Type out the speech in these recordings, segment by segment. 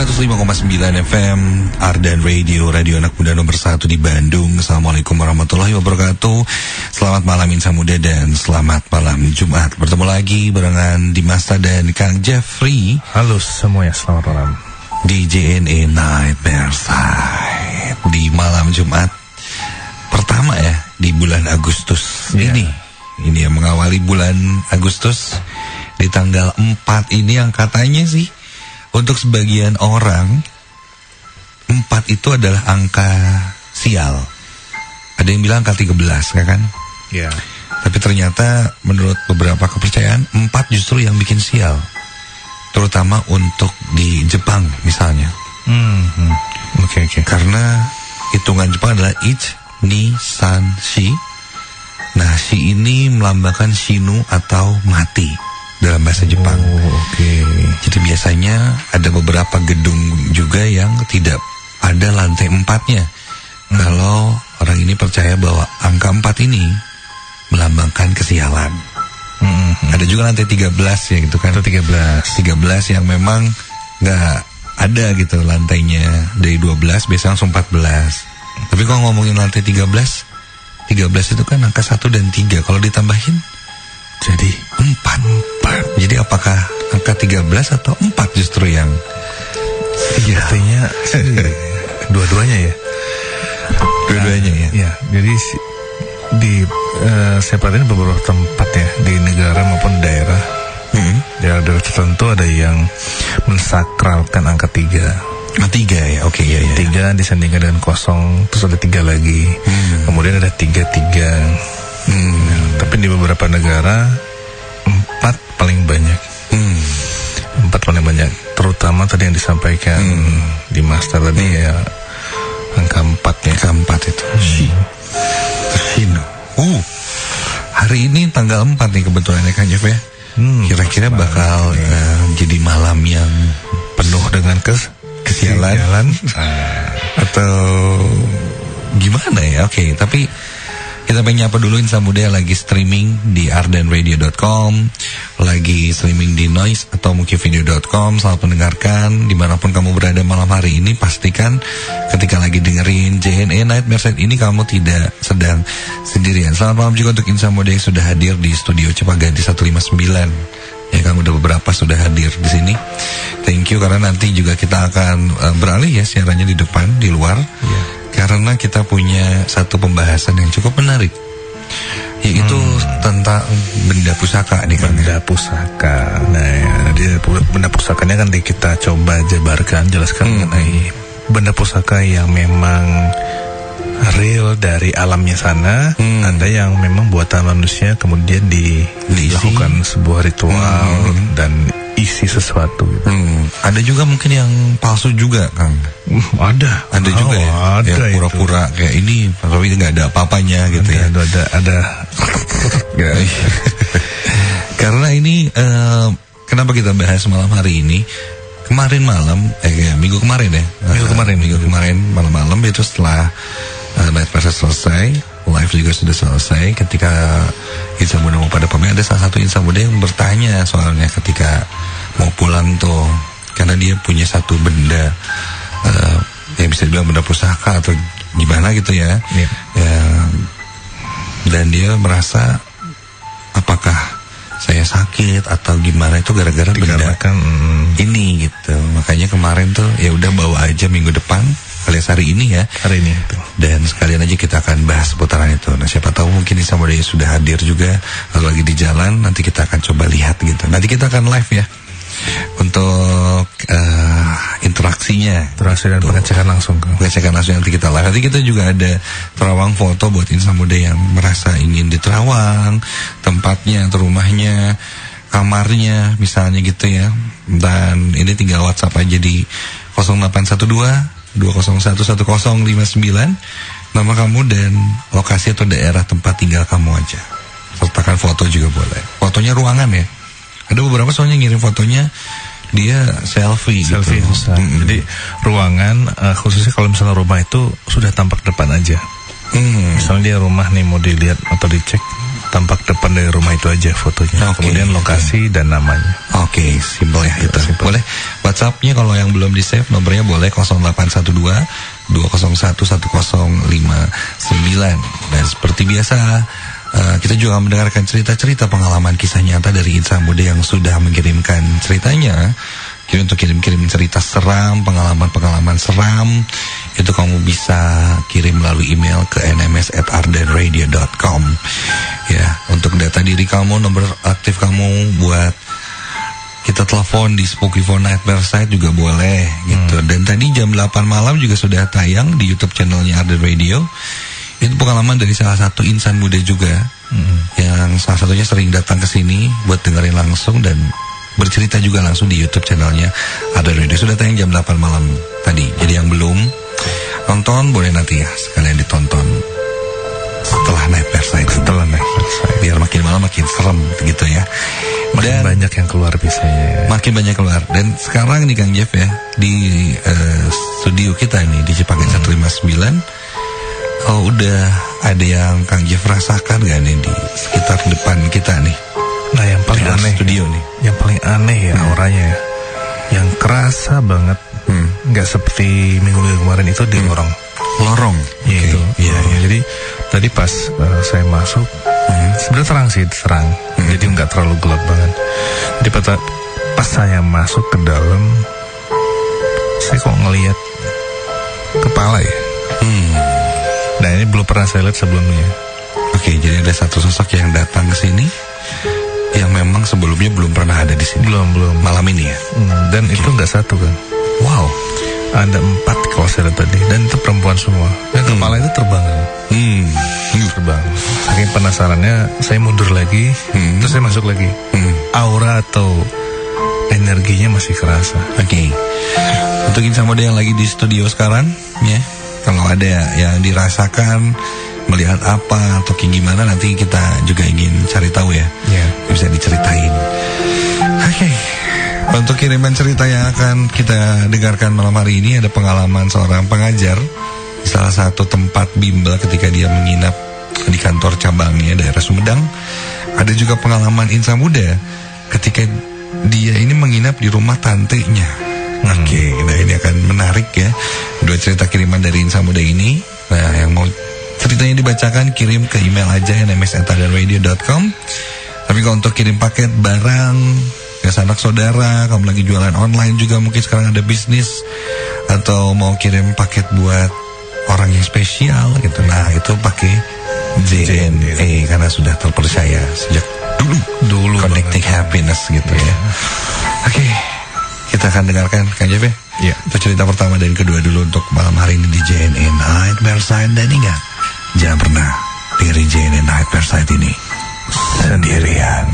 105,9 FM Ardan Radio, radio anak muda nomor 1 di Bandung. Assalamualaikum warahmatullahi wabarakatuh. Selamat malam Insan Muda dan selamat malam Jumat. Bertemu lagi barengan Dimasta dan Kang Jeffrey. Halo semuanya, selamat malam di JNE Nightmare Side di malam Jumat pertama ya di bulan Agustus ini. Ini yang mengawali bulan Agustus di tanggal 4 ini yang katanya sih untuk sebagian orang 4 itu adalah angka sial. Ada yang bilang angka 13 kan? Ya. Tapi ternyata menurut beberapa kepercayaan 4 justru yang bikin sial. Terutama untuk di Jepang misalnya. Oke. Karena hitungan Jepang adalah Ich, Ni, San, Shi. Nah, Shi ini melambangkan Shinu atau mati dalam bahasa Jepang. Jadi biasanya ada beberapa gedung juga yang tidak ada lantai 4-nya. Kalau orang ini percaya bahwa angka 4 ini melambangkan kesialan. Ada juga lantai 13 ya gitu kan. 13 yang memang nggak ada gitu lantainya. Dari 12 biasanya langsung 14. Tapi kalau ngomongin lantai 13 itu kan angka 1 dan 3. Kalau ditambahin jadi 4. Jadi apakah angka 13 atau 4 justru yang artinya dua-duanya ya. Dua-duanya ya. Ya, jadi di saya perhatiin beberapa tempat ya di negara maupun daerah. Daerah tertentu ada yang mensakralkan angka 3. 3 ya, oke ya. 3 disandingkan dengan 0, terus ada 3 lagi. Kemudian ada 3. Tapi di beberapa negara 4 paling banyak. 4 paling banyak. Terutama tadi yang disampaikan di Master tadi ya angka 4 ya. Angka 4 itu. Shino. Hari ini tanggal 4 nih kebetulan ya Kang Jeff ya. Kira-kira bakal jadi malam yang penuh dengan kesialan atau gimana ya? Oke, tapi kita pengen nyapa dulu Insan Muda yang lagi streaming di ardenradio.com, lagi streaming di noise atau mungkinvideo.com. Selamat mendengarkan dimanapun kamu berada malam hari ini. Pastikan ketika lagi dengerin JNE Nightmare Side ini kamu tidak sedang sendirian. Selamat malam juga untuk Insan Muda yang sudah hadir di studio Cipaganti 159. Ya, kamu udah beberapa sudah hadir di sini. Thank you, karena nanti juga kita akan beralih ya siarannya di depan, di luar. Karena kita punya satu pembahasan yang cukup menarik, yaitu tentang benda pusaka nih kan. Benda pusaka. Nah ya, benda pusakanya kan kita coba jelaskan mengenai benda pusaka yang memang real dari alamnya sana. Ada yang memang buatan manusia kemudian dilakukan sebuah ritual dan isi sesuatu gitu. Ada juga mungkin yang palsu juga Kang. Ada juga ya. Ada yang pura-pura kayak ini tapi nggak ada apa-apanya gitu ya. Ada. Karena ini kenapa kita bahas malam hari ini? Kemarin malam, minggu kemarin ya. Minggu kemarin malam-malam itu setelah Night Press selesai, live juga sudah selesai. Ketika Insan Muda mau pada pamit, ada salah satu Insan Muda yang bertanya soalnya ketika mau pulang tuh, karena dia punya satu benda yang bisa dibilang benda pusaka atau gimana gitu ya. Dan dia merasa apakah saya sakit atau gimana, itu gara-gara benda ini gitu. Makanya kemarin tuh ya udah bawa aja minggu depan alias hari ini ya. Hari ini itu. Dan sekalian aja kita akan bahas seputaran itu. Nah, siapa tahu mungkin Insan Muda sudah hadir juga atau lagi di jalan, nanti kita akan coba lihat gitu. Nanti kita akan live ya untuk interaksinya. Interaksi dan pengecekan langsung. Pengecekan langsung nanti kita live. Nanti kita juga ada terawang foto buat Insan Muda yang merasa ingin diterawang tempatnya atau rumahnya, kamarnya misalnya gitu ya. Dan ini tinggal WhatsApp aja di 0812 2011059, nama kamu dan lokasi atau daerah tempat tinggal kamu aja. Sertakan foto juga boleh. Fotonya ruangan ya. Ada beberapa soalnya ngirim fotonya dia selfie gitu. Jadi ruangan khususnya kalau misalnya rumah itu sudah tampak depan aja. Misalnya dia rumah nih mau dilihat atau dicek, tampak depan dari rumah itu aja fotonya. Kemudian lokasi dan namanya. Simpel ya itu. Boleh WhatsApp-nya kalau yang belum di-save nomornya boleh 0812 201 1059. Dan seperti biasa kita juga mendengarkan cerita-cerita pengalaman kisah nyata dari insan muda yang sudah mengirimkan ceritanya. Jadi untuk kirim cerita seram, pengalaman-pengalaman seram, itu kamu bisa kirim melalui email ke nms@ardenradio.com. Ya, untuk data diri kamu, nomor aktif kamu buat kita telepon di Spooky for Nightmare Site juga boleh gitu. Dan tadi jam 8 malam juga sudah tayang di YouTube channelnya Arden Radio. Itu pengalaman dari salah satu insan muda juga, yang salah satunya sering datang ke sini buat dengerin langsung dan bercerita juga langsung di YouTube channelnya Arden Radio. Sudah tayang jam 8 malam tadi. Jadi yang belum nonton boleh nanti ya sekalian ditonton setelah Nightmare Site. Biar makin malam makin serem gitu ya. Makin banyak yang keluar biasanya. Makin banyak keluar. Dan sekarang nih Kang Jeff ya, di studio kita nih di Cipakai 159. Oh, udah ada yang Kang Jeff rasakan gak nih di sekitar depan kita nih? Nah, yang paling aneh studio nih. Yang paling aneh ya auranya ya. Yang kerasa banget. Nggak seperti minggu-minggu kemarin itu di lorong. Iya, okay. Itu. Iya, jadi tadi pas saya masuk sebenarnya terang sih, jadi nggak terlalu gelap banget. Jadi pas saya masuk ke dalam, saya kok ngelihat kepala ya. Nah, ini belum pernah saya lihat sebelumnya. Oke, jadi ada satu sosok yang datang ke sini yang memang sebelumnya belum pernah ada di sini. Belum. Malam ini ya. Dan itu nggak satu kan. Wow. Ada 4 kalau saya lihat tadi. Dan itu perempuan semua. Dan kepala itu terbang. Terbang. Saking penasarannya saya mundur lagi. Terus saya masuk lagi. Aura atau energinya masih kerasa. Oke. Untuk insan muda yang lagi di studio sekarang ya, kalau ada yang dirasakan, melihat apa atau kayak gimana, nanti kita juga ingin cari tahu ya. Bisa diceritain. Oke. Untuk kiriman cerita yang akan kita dengarkan malam hari ini, ada pengalaman seorang pengajar di salah satu tempat bimbel ketika dia menginap di kantor cabangnya daerah Sumedang. Ada juga pengalaman insan muda ketika dia ini menginap di rumah tantenya. Oke, nah ini akan menarik ya. 2 cerita kiriman dari insan muda ini. Nah, yang mau ceritanya dibacakan, kirim ke email aja nms@ardenradio.com. Tapi kalau untuk kirim paket barang ke sanak saudara, kamu lagi jualan online juga, mungkin sekarang ada bisnis, atau mau kirim paket buat orang yang spesial gitu, nah itu pakai JNE karena sudah terpercaya sejak dulu connecting happiness gitu ya. Oke, kita akan dengarkan Kang Jeff ya. Itu cerita pertama dan kedua dulu untuk malam hari ini di JNE Nightmare Site. Dan ingat, jangan pernah dengerin JNE Nightmare Site ini sendirian.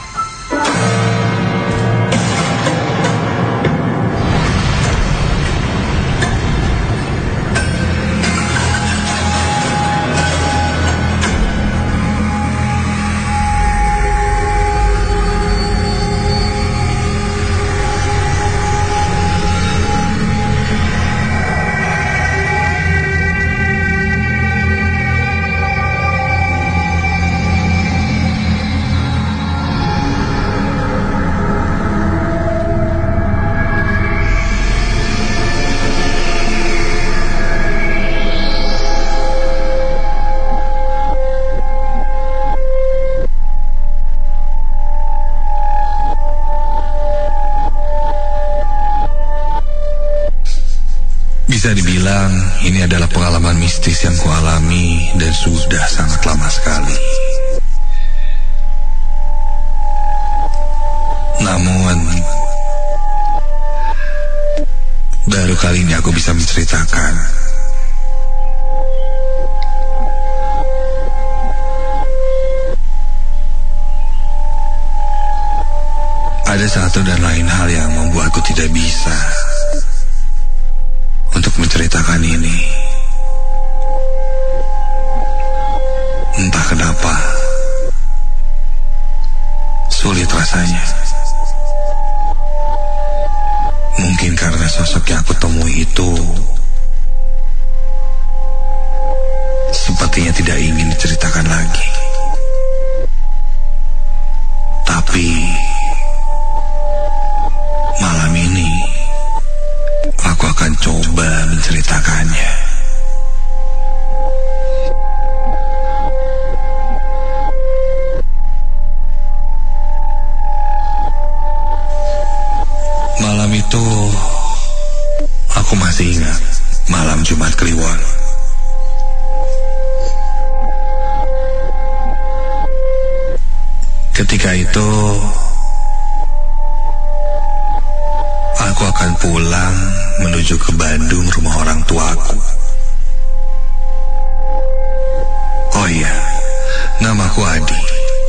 Bisa dibilang ini adalah pengalaman mistis yang kualami dan sudah sangat lama sekali. Namun baru kali ini aku bisa menceritakan. Ada satu dan lain hal yang membuatku tidak bisa untuk menceritakan ini. Entah kenapa sulit rasanya. Mungkin karena sosok yang aku temui itu sepertinya tidak ingin diceritakan lagi. Tapi malam ini itu, aku masih ingat malam Jumat Kliwon. Ketika itu, aku akan pulang menuju ke Bandung, rumah orang tuaku. Oh iya, namaku Adi.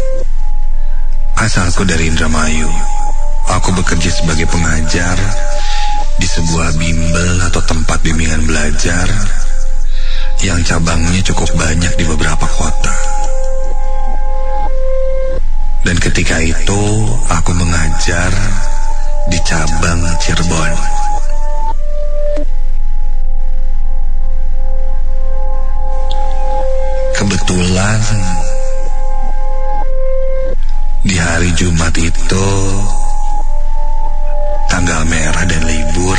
Asalku dari Indramayu. Aku bekerja sebagai pengajar di sebuah bimbel atau tempat bimbingan belajar yang cabangnya cukup banyak di beberapa kota. Dan ketika itu aku mengajar di cabang Cirebon. Kebetulan di hari Jumat itu tanggal merah dan libur,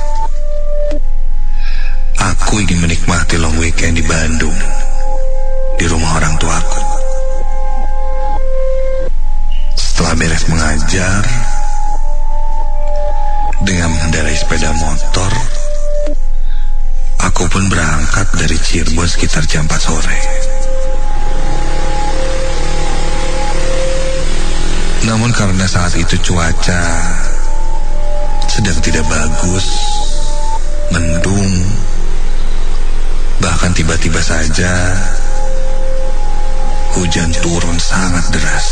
aku ingin menikmati long weekend di Bandung, di rumah orang tuaku. Setelah beres mengajar, dengan mengendarai sepeda motor, aku pun berangkat dari Cirebon sekitar jam 4 sore. Namun karena saat itu cuaca sedang tidak bagus, mendung, bahkan tiba-tiba saja hujan turun sangat deras.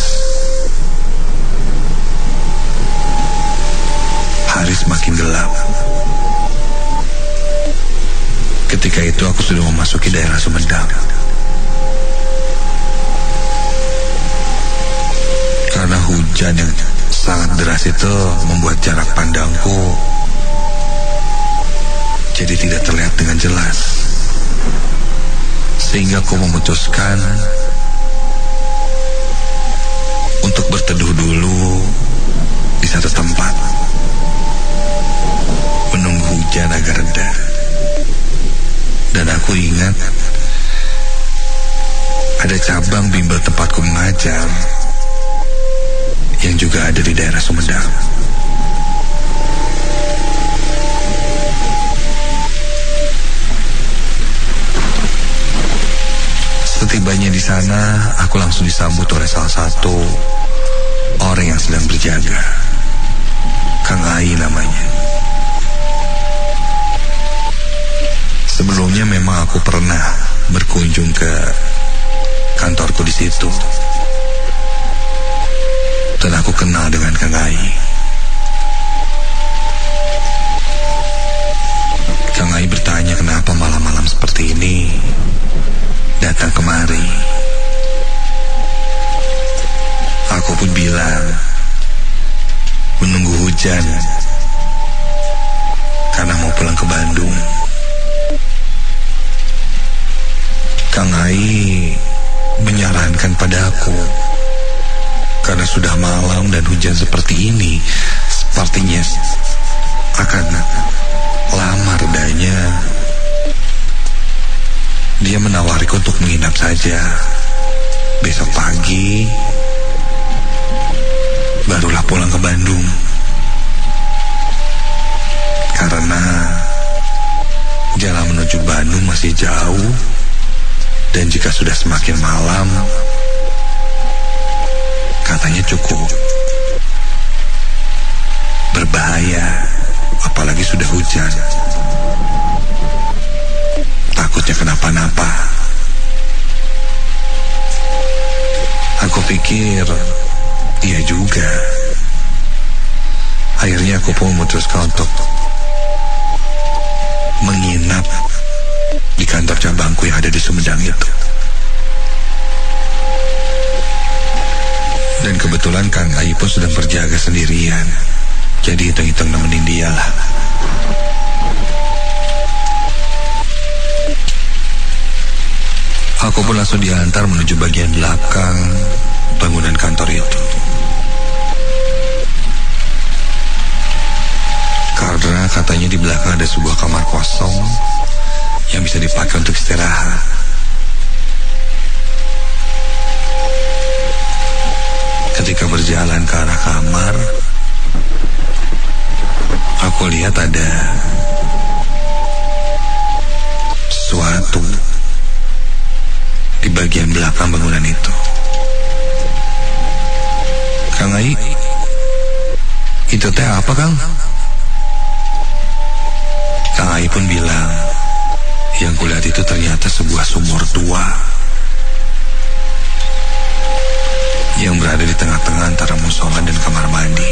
Hari semakin gelap. Ketika itu aku sudah memasuki daerah Sumedang. Karena hujan yang sangat deras itu membuat jarak pandangku jadi tidak terlihat dengan jelas. Sehingga aku memutuskan untuk berteduh dulu di satu tempat, menunggu hujan agar reda. Dan aku ingat ada cabang bimbel tempatku mengajar yang juga ada di daerah Sumedang. Setibanya di sana, aku langsung disambut oleh salah satu orang yang sedang berjaga. Kang Ai namanya. Sebelumnya memang aku pernah berkunjung ke kantorku di situ. Dan aku kenal dengan Kang Ai. Kang Ai bertanya kenapa malam-malam seperti ini datang kemari. Aku pun bilang menunggu hujan karena mau pulang ke Bandung. Kang Ai menyarankan padaku, karena sudah malam dan hujan seperti ini, sepertinya akan lama redanya. Dia menawariku untuk menginap saja. Besok pagi barulah pulang ke Bandung. Karena jalan menuju Bandung masih jauh, dan jika sudah semakin malam, katanya cukup berbahaya, apalagi sudah hujan. Takutnya kenapa-napa. Aku pikir iya juga. Akhirnya aku pun memutuskan untuk menginap di kantor cabangku yang ada di Sumedang itu. Dan kebetulan Kang Ai pun sedang berjaga sendirian, jadi hitung-hitung nemenin dia lah. Aku pun langsung diantar menuju bagian belakang bangunan kantor itu. Karena katanya di belakang ada sebuah kamar kosong yang bisa dipakai untuk istirahat. Ketika berjalan ke arah kamar, aku Kulihat ada sesuatu di bagian belakang bangunan itu. Kang Ai, itu teh apa, Kang? Kang Ai pun bilang, yang kulihat itu ternyata sebuah sumur tua yang berada di tengah-tengah antara musola dan kamar mandi.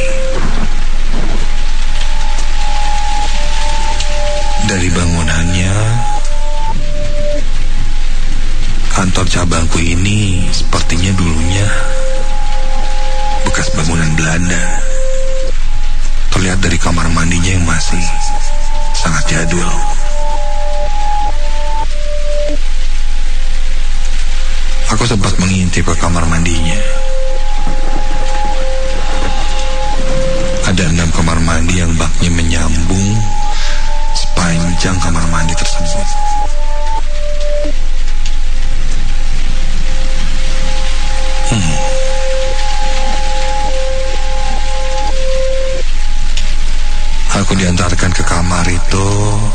Dari bangunannya, kantor cabangku ini sepertinya dulunya bekas bangunan Belanda. Terlihat dari kamar mandinya yang masih sangat jadul. Aku sempat mengintip ke kamar mandinya. Ada 6 kamar mandi yang baknya menyambung sepanjang kamar mandi tersebut. Aku diantarkan ke kamar itu,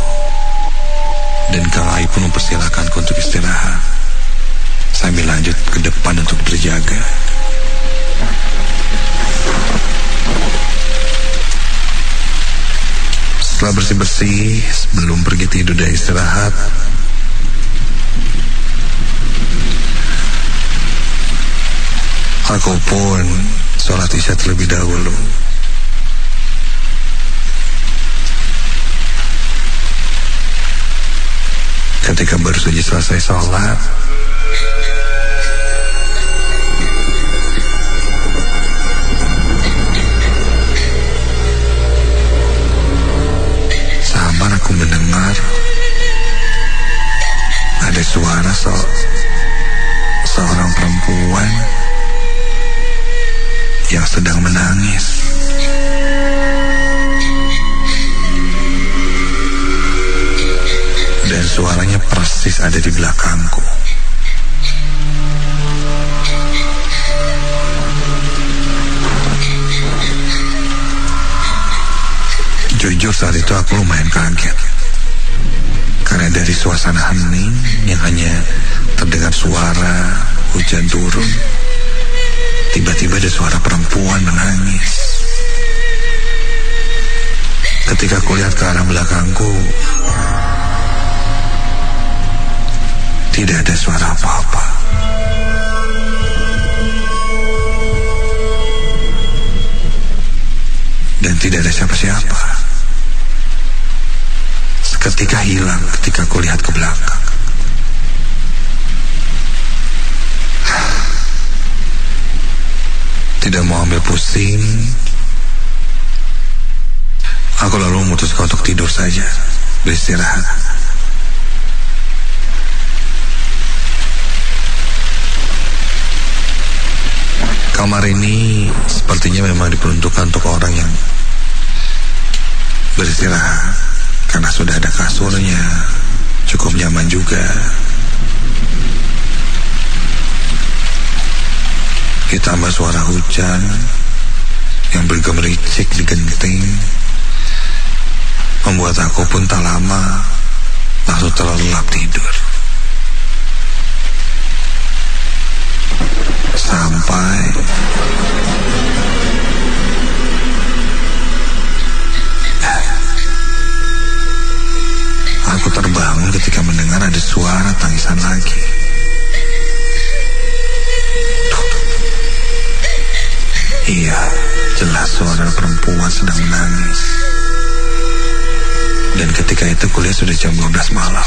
dan Kang Ai pun mempersilahkanku untuk istirahat sambil lanjut ke depan untuk berjaga. Setelah bersih-bersih sebelum pergi tidur dan istirahat, aku pun sholat isya terlebih dahulu. Ketika baru saja selesai sholat, samar aku mendengar ada suara seorang perempuan yang sedang menangis. Dan suaranya persis ada di belakangku. Jujur saat itu aku lumayan kaget, karena dari suasana hening yang hanya terdengar suara hujan turun, tiba-tiba ada suara perempuan menangis. Ketika aku lihat ke arah belakangku, tidak ada suara apa-apa. Dan tidak ada siapa-siapa. Seketika hilang ketika aku lihat ke belakang. Tidak mau ambil pusing, aku lalu memutuskan untuk tidur saja, beristirahat. Kamar ini sepertinya memang diperuntukkan untuk orang yang beristirahat, karena sudah ada kasurnya, cukup nyaman juga. Ditambah suara hujan yang bergemericik di genting, membuat aku pun tak lama langsung terlelap tidur. Sampai aku terbangun ketika mendengar ada suara tangisan lagi. Iya, jelas suara perempuan sedang menangis. Dan ketika itu kuliah sudah jam 12 malam.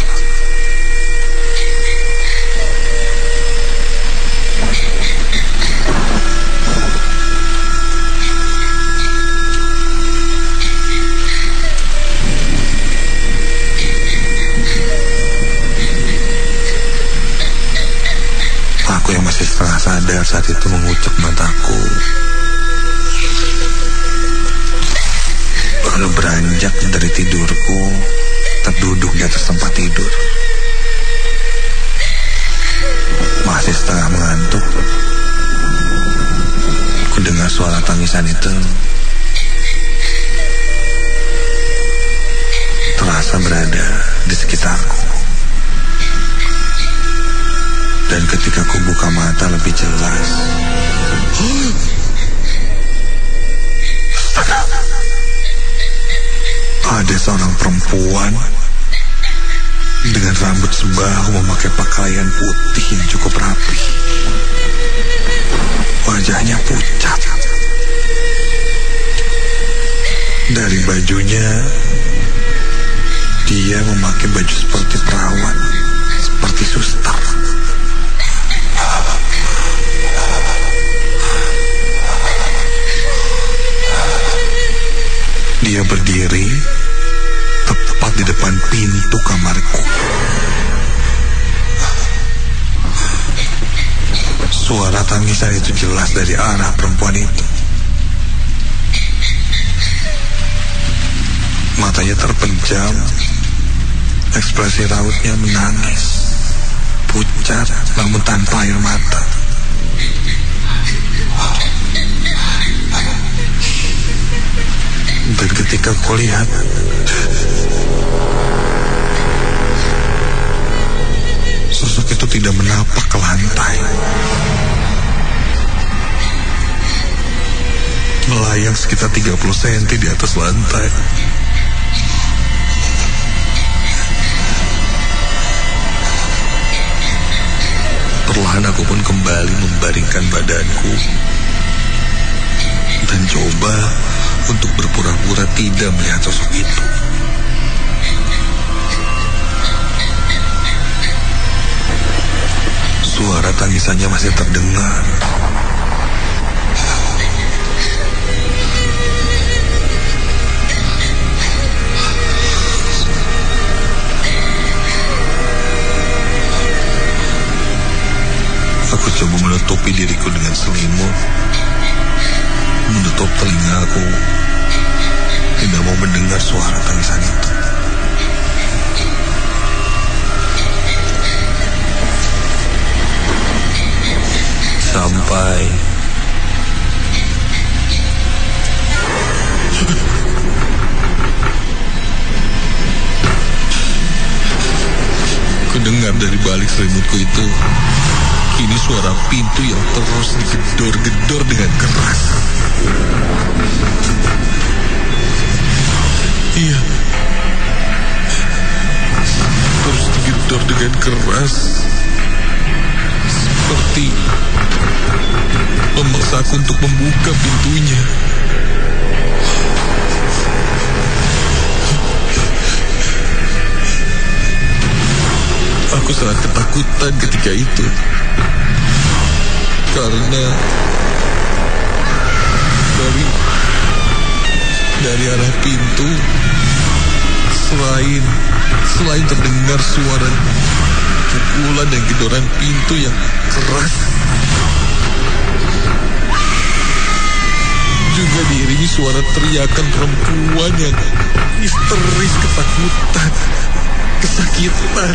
Aku yang masih setengah sadar saat itu mengucek mataku, lalu beranjak dari tidurku, terduduk di atas tempat tidur. Masih setengah mengantuk, ku dengar suara tangisan itu senantiasa berada di sekitarku. Dan ketika ku buka mata lebih jelas, ada seorang perempuan dengan rambut sebahu memakai pakaian putih yang cukup rapi. Wajahnya pucat. Dari bajunya, dia memakai baju seperti perawat, seperti suster. Dia berdiri tepat di depan pintu kamarku. Suara tangisan itu jelas dari arah perempuan itu. Matanya terpejam, ekspresi rautnya menangis, pucat namun tanpa air mata. Dan ketika kulihat, sosok itu tidak menapak ke lantai, melayang sekitar 30 cm di atas lantai. Perlahan aku pun kembali membaringkan badanku dan coba untuk berpura-pura tidak melihat sosok itu. Suara tangisannya masih terdengar. Aku coba menutupi diriku dengan selimut, menutup telingaku, tidak mau mendengar suara tangisan itu. Sampai ku dengar dari balik selimutku itu, kini suara pintu yang terus digedor-gedor dengan keras. Iya, terus digedor dengan keras, seperti memaksaku untuk membuka pintunya. Aku sangat ketakutan ketika itu, karena dari arah pintu, selain terdengar suara pukulan dan gedoran pintu yang keras, juga diiringi suara teriakan perempuan yang histeris, ketakutan, kesakitan,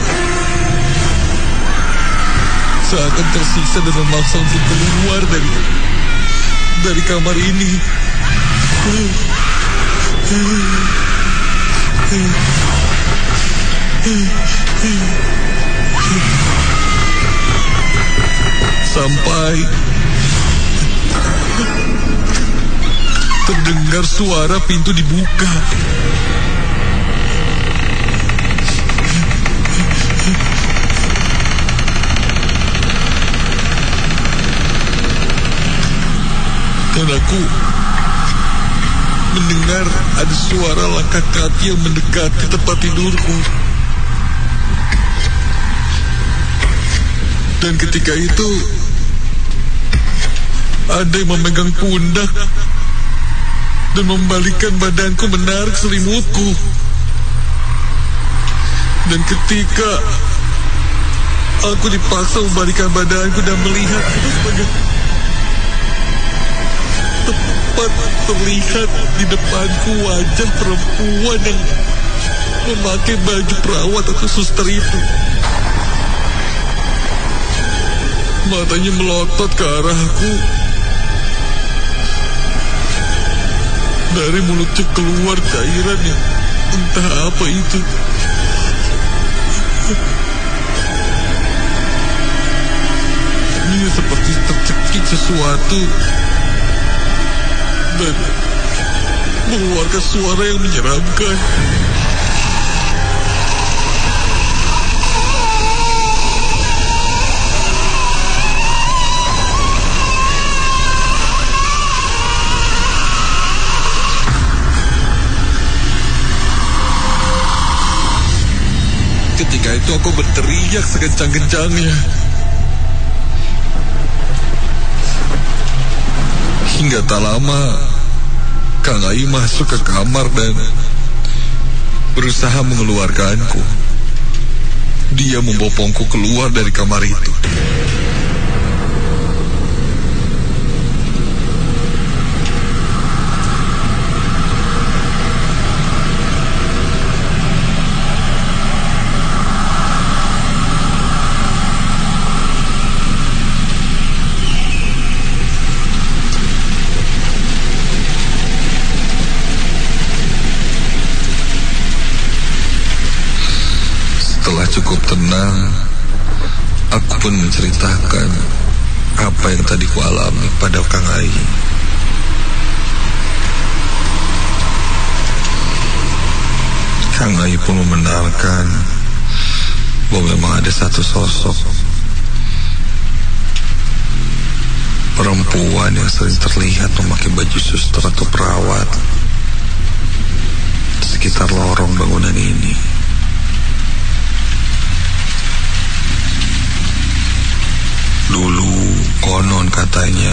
seakan tersiksa dan memaksa untuk keluar dari kamar ini. Sampai terdengar suara pintu dibuka. Dan aku mendengar ada suara langkah kaki yang mendekati tempat tidurku. Dan ketika itu ada yang memegang pundak dan membalikkan badanku menarik selimutku. Dan ketika aku dipaksa membalikkan badanku dan melihat, tepat terlihat di depanku wajah perempuan yang memakai baju perawat atau suster itu. Matanya melotot ke arahku. Dari mulutnya keluar cairan yang Entah apa itu. Ini seperti tercekik sesuatu dan mengeluarkan suara yang menyeramkan. Ketika itu aku berteriak sekencang-kencangnya. Hingga tak lama, Kang Ai masuk ke kamar dan berusaha mengeluarkanku. Dia membopongku keluar dari kamar itu. Setelah cukup tenang, aku pun menceritakan apa yang tadi ku alami pada Kang Ai. Kang Ai pun membenarkan bahwa memang ada satu sosok perempuan yang sering terlihat memakai baju suster atau perawat di sekitar lorong bangunan ini. Dulu konon katanya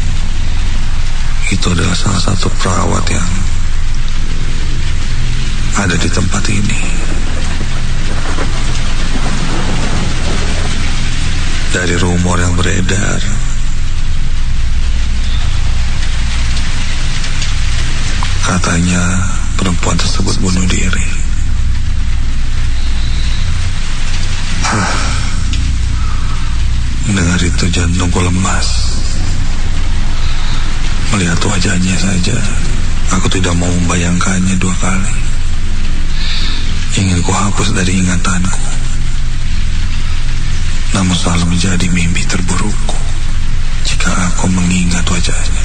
itu adalah salah satu perawat yang ada di tempat ini. Dari rumor yang beredar, katanya perempuan tersebut bunuh diri. Mendengar itu jantungku lemas. Melihat wajahnya saja, aku tidak mau membayangkannya dua kali. Ingin ku hapus dari ingatanku, namun selalu menjadi mimpi terburukku jika aku mengingat wajahnya.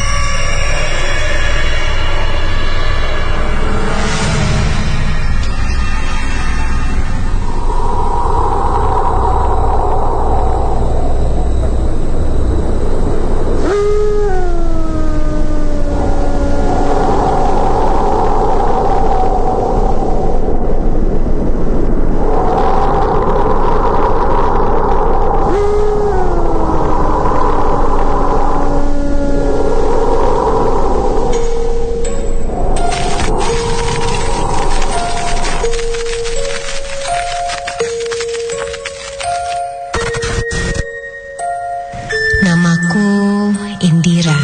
Namaku Indira.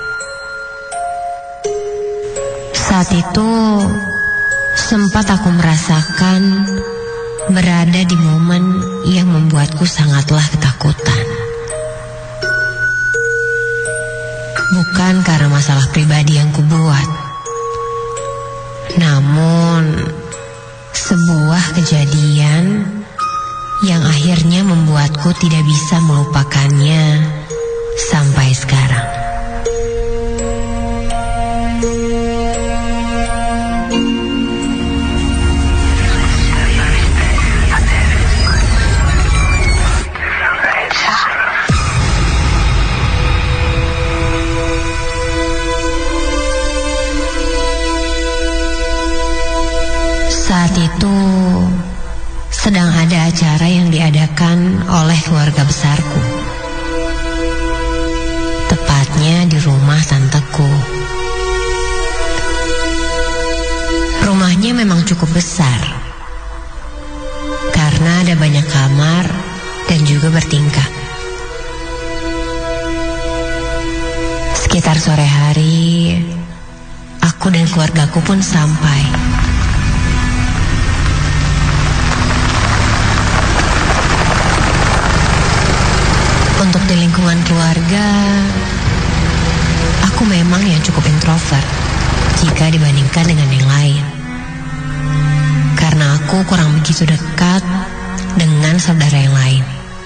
Saat itu sempat aku merasakan berada di momen yang membuatku sangatlah ketakutan. Bukan karena masalah pribadi yang kubuat, namun sebuah kejadian yang akhirnya membuatku tidak bisa melupakannya sampai sekarang. Saat itu sedang ada acara yang diadakan oleh keluarga besarku, tepatnya di rumah tanteku. Rumahnya memang cukup besar karena ada banyak kamar dan juga bertingkat. Sekitar sore hari, aku dan keluargaku pun sampai. Untuk di lingkungan keluarga, aku memang yang cukup introvert jika dibandingkan dengan yang lain. aku kurang begitu dekat dengan saudara yang lain.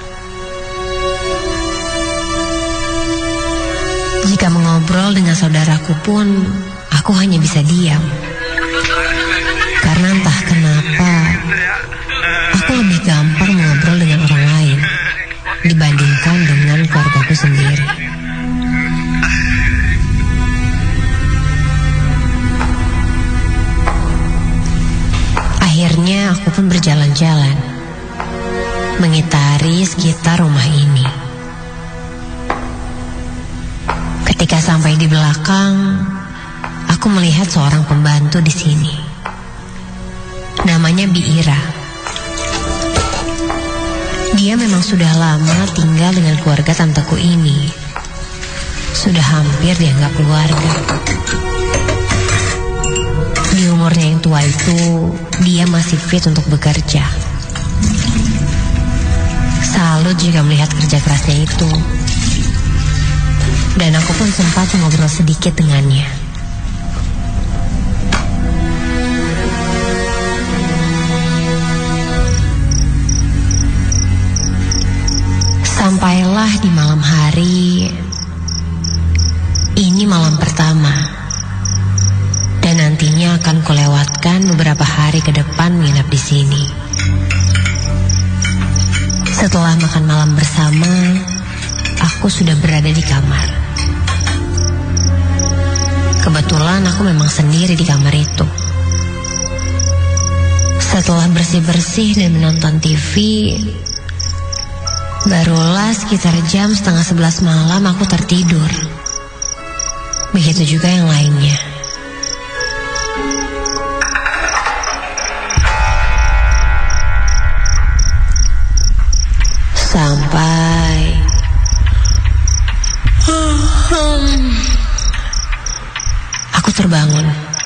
Jika mengobrol dengan saudaraku pun, aku hanya bisa diam. Karena entah kenapa, aku lebih gampang mengobrol dengan orang lain dibandingkan dengan keluargaku sendiri. Akhirnya aku pun berjalan-jalan, mengitari sekitar rumah ini. Ketika sampai di belakang, aku melihat seorang pembantu di sini. Namanya Bi Ira. Dia memang sudah lama tinggal dengan keluarga tanteku ini. Sudah hampir dianggap keluarga. Di umurnya yang tua itu, dia masih fit untuk bekerja. Salut jika melihat kerja kerasnya itu. Dan aku pun sempat ngobrol sedikit dengannya. Sampailah di malam hari. Ini malam pertama. Dan nantinya akan kulewatkan beberapa hari ke depan menginap di sini. Setelah makan malam bersama, aku sudah berada di kamar. Kebetulan aku memang sendiri di kamar itu. Setelah bersih-bersih dan menonton TV, barulah sekitar jam 10:30 malam aku tertidur. Begitu juga yang lainnya. Sampai aku terbangun.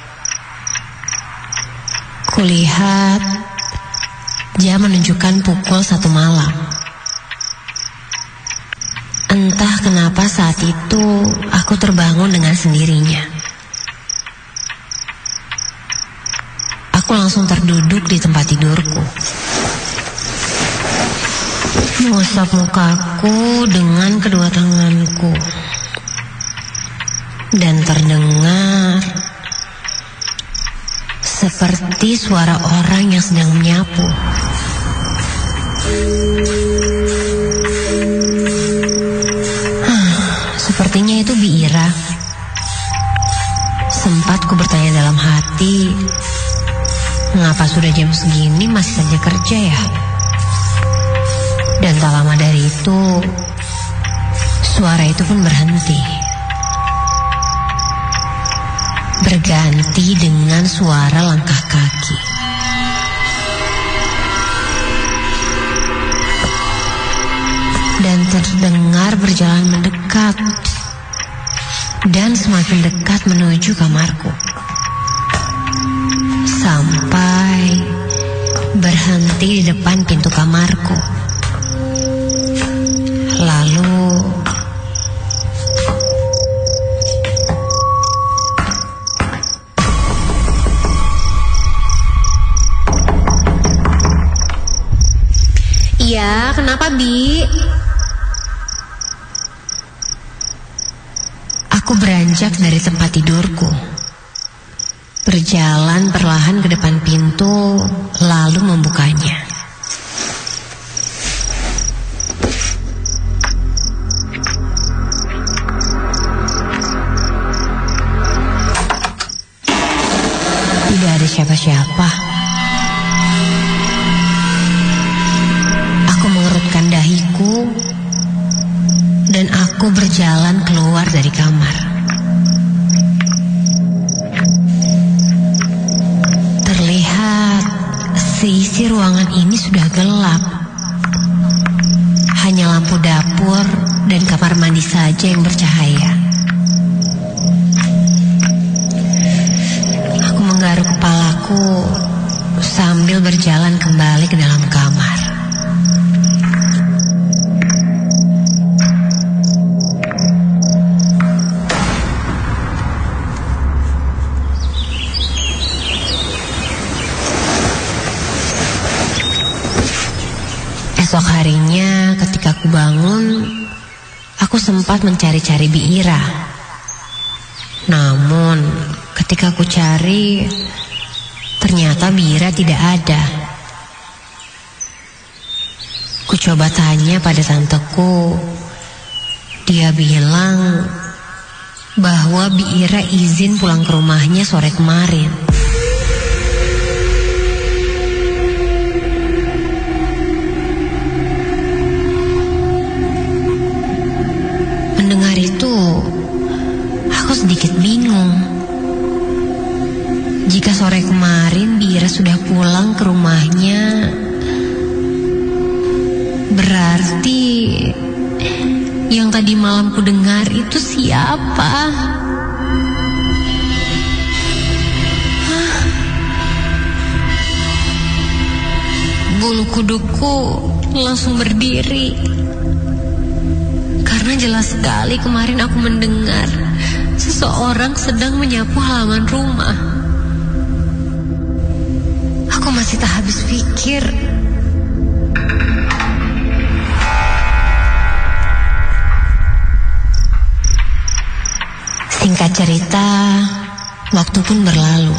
Kulihat jam menunjukkan pukul 1 malam. Entah kenapa saat itu aku terbangun dengan sendirinya. Aku langsung terduduk di tempat tidurku, mengusap mukaku dengan kedua tanganku, dan terdengar seperti suara orang yang sedang menyapu. Sepertinya itu Bi Ira. Sempat ku bertanya dalam hati, mengapa sudah jam segini masih saja kerja ya? Dan tak lama dari itu, suara itu pun berhenti. Berganti dengan suara langkah kaki. Dan terdengar berjalan mendekat. Dan semakin dekat menuju kamarku. Sampai berhenti di depan pintu kamarku. Lalu "Iya, kenapa, Bi?" Aku beranjak dari tempat tidurku, berjalan perlahan ke depan pintu, lalu membukanya. Tidak ada siapa-siapa. Aku mengerutkan dahiku dan aku berjalan keluar dari kamar. Terlihat seisi ruangan ini sudah gelap. Hanya lampu dapur dan kamar mandi saja yang bercahaya. Aku menggaruk kepalaku sambil berjalan kembali ke dalam kamar. Esok harinya ketika aku bangun, aku sempat mencari-cari Bi Ira. Namun ketika aku cari, ternyata Bi Ira tidak ada. Ku coba tanya pada tanteku. Dia bilang bahwa Bi Ira izin pulang ke rumahnya sore kemarin. Mendengar itu, aku sedikit bingung. Jika sore kemarin Bi Ira sudah pulang ke rumahnya, berarti yang tadi malam ku dengar itu siapa? Bulu kuduku langsung berdiri. Karena jelas sekali kemarin aku mendengar seseorang sedang menyapu halaman rumah. Aku masih tak habis pikir. Singkat cerita, waktu pun berlalu.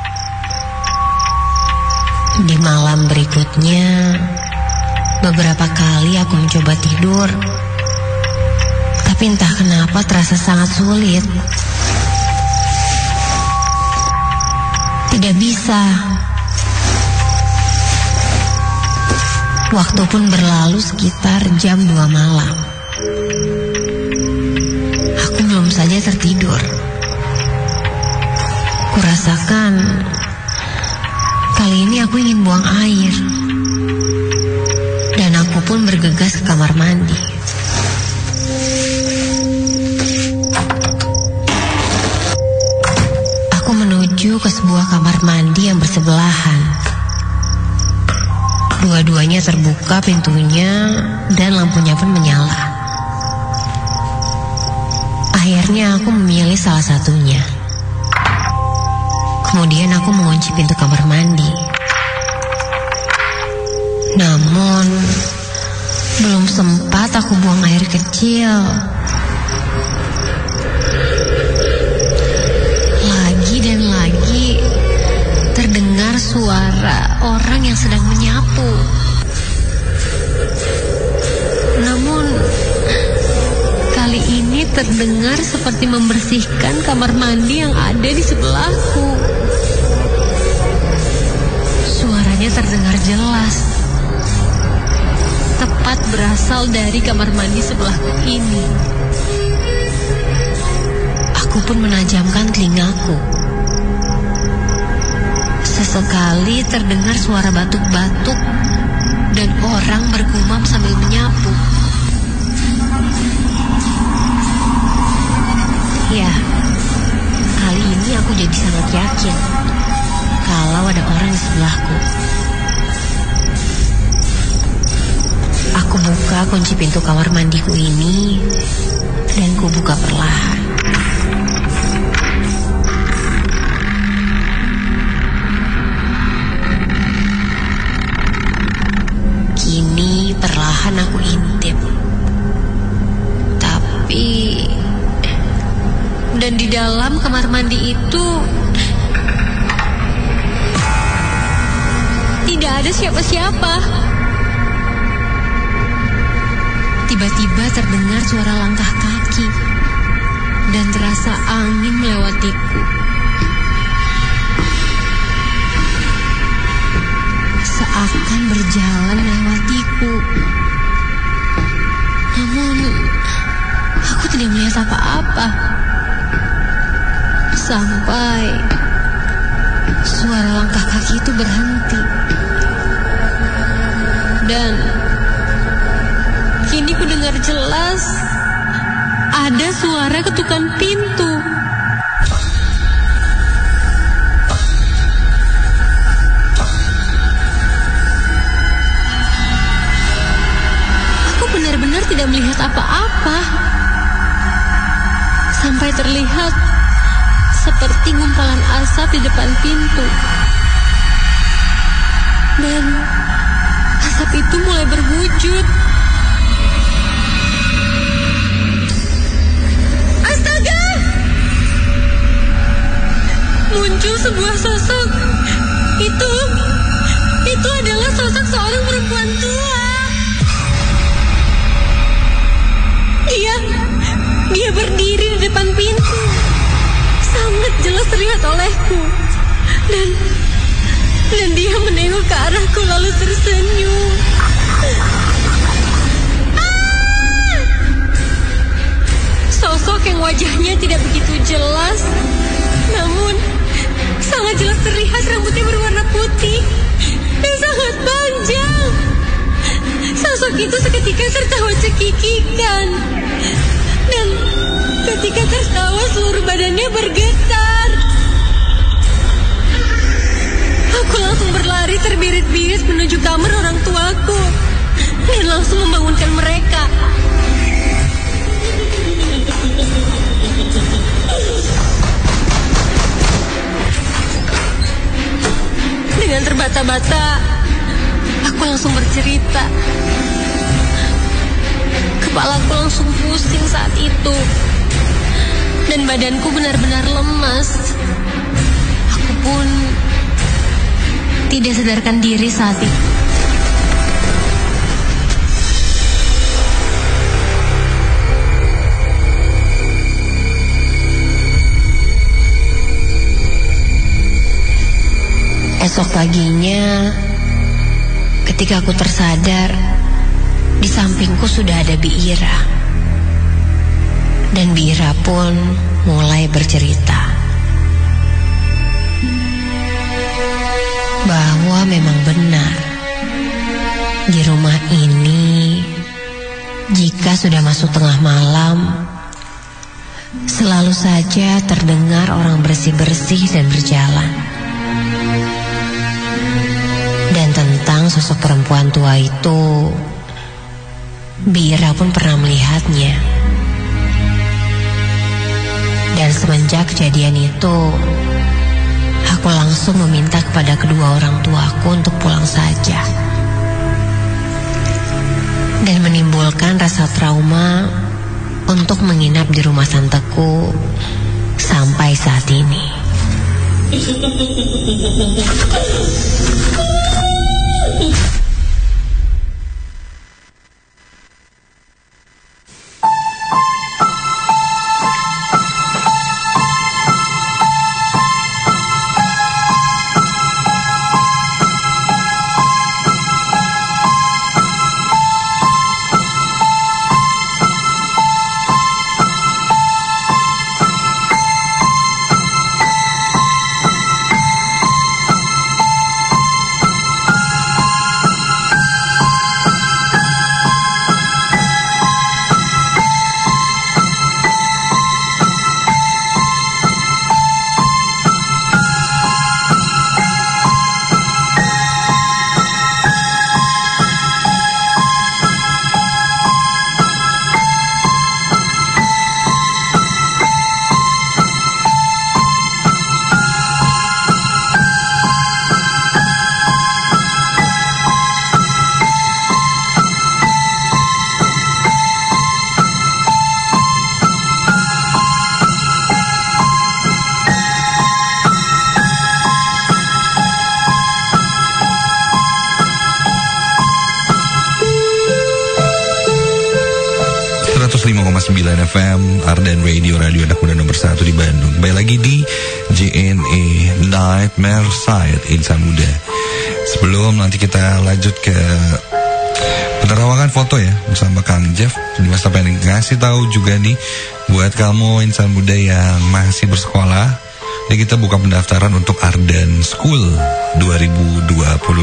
Di malam berikutnya, beberapa kali aku mencoba tidur. Tapi entah kenapa terasa sangat sulit. Tidak bisa. Waktu pun berlalu sekitar jam 2 malam. Aku belum saja tertidur. Kurasakan kali ini aku ingin buang air. Dan aku pun bergegas ke kamar mandi. Aku menuju ke sebuah kamar mandi yang bersebelahan. Dua-duanya terbuka pintunya dan lampunya pun menyala. Akhirnya aku memilih salah satunya. Kemudian aku mengunci pintu kamar mandi. Namun belum sempat aku buang air kecil, lagi dan lagi terdengar suara orang yang sedang menyapu. Namun kali ini terdengar seperti membersihkan kamar mandi yang ada di sebelahku. Suaranya terdengar jelas, tepat berasal dari kamar mandi sebelahku ini. Aku pun menajamkan telingaku. Sesekali terdengar suara batuk-batuk dan orang bergumam sambil menyapu. Ya, kali ini aku jadi sangat yakin kalau ada orang di sebelahku. Aku buka kunci pintu kamar mandiku ini dan ku buka perlahan. Kini perlahan aku intip. Dan di dalam kamar mandi itu tidak ada siapa-siapa. Tiba-tiba terdengar suara langkah kaki dan terasa angin melewatiku. Seakan berjalan melewatiku. Namun aku tidak melihat apa-apa. Sampai suara langkah kaki itu berhenti. Dan kini ku dengar jelas ada suara ketukan pintu. Aku benar-benar tidak melihat apa-apa. Sampai terlihat seperti gumpalan asap di depan pintu. Dan asap itu mulai berwujud. terkejut. Astaga! Muncul sebuah sosok. Itu adalah sosok seorang perempuan tua. Dia berdiri di depan pintu. Sangat jelas terlihat olehku. Dan dia menengok ke arahku lalu tersenyum. Sosok yang wajahnya tidak begitu jelas, namun sangat jelas terlihat rambutnya berwarna putih dan sangat panjang. Sosok itu seketika tertawa cekikikan. Dan ketika tertawa seluruh badannya bergetar. Aku langsung berlari terbirit-birit menuju kamar orang tuaku dan langsung membangunkan mereka. Dengan terbata-bata, aku langsung bercerita. Kepalaku langsung pusing saat itu. Dan badanku benar-benar lemas. Aku pun tidak sadarkan diri saat itu. Esok paginya, ketika aku tersadar, di sampingku sudah ada Bi Ira. Dan Bi Ira pun mulai bercerita bahwa memang benar, di rumah ini jika sudah masuk tengah malam, selalu saja terdengar orang bersih-bersih dan berjalan. Dan tentang sosok perempuan tua itu, Bi Ira pun pernah melihatnya. Dan semenjak kejadian itu, aku langsung meminta kepada kedua orang tuaku untuk pulang saja. Dan menimbulkan rasa trauma untuk menginap di rumah tanteku sampai saat ini. 105,9 FM Ardan Radio anak muda nomor 1 di Bandung. Kembali lagi di JNE Nightmare Side Insan Muda. Sebelum nanti kita lanjut ke penerawangan foto ya bersama Kang Jeff, Mas pengen ngasih tahu juga nih buat kamu insan muda yang masih bersekolah, ini kita buka pendaftaran untuk Ardan School 2022.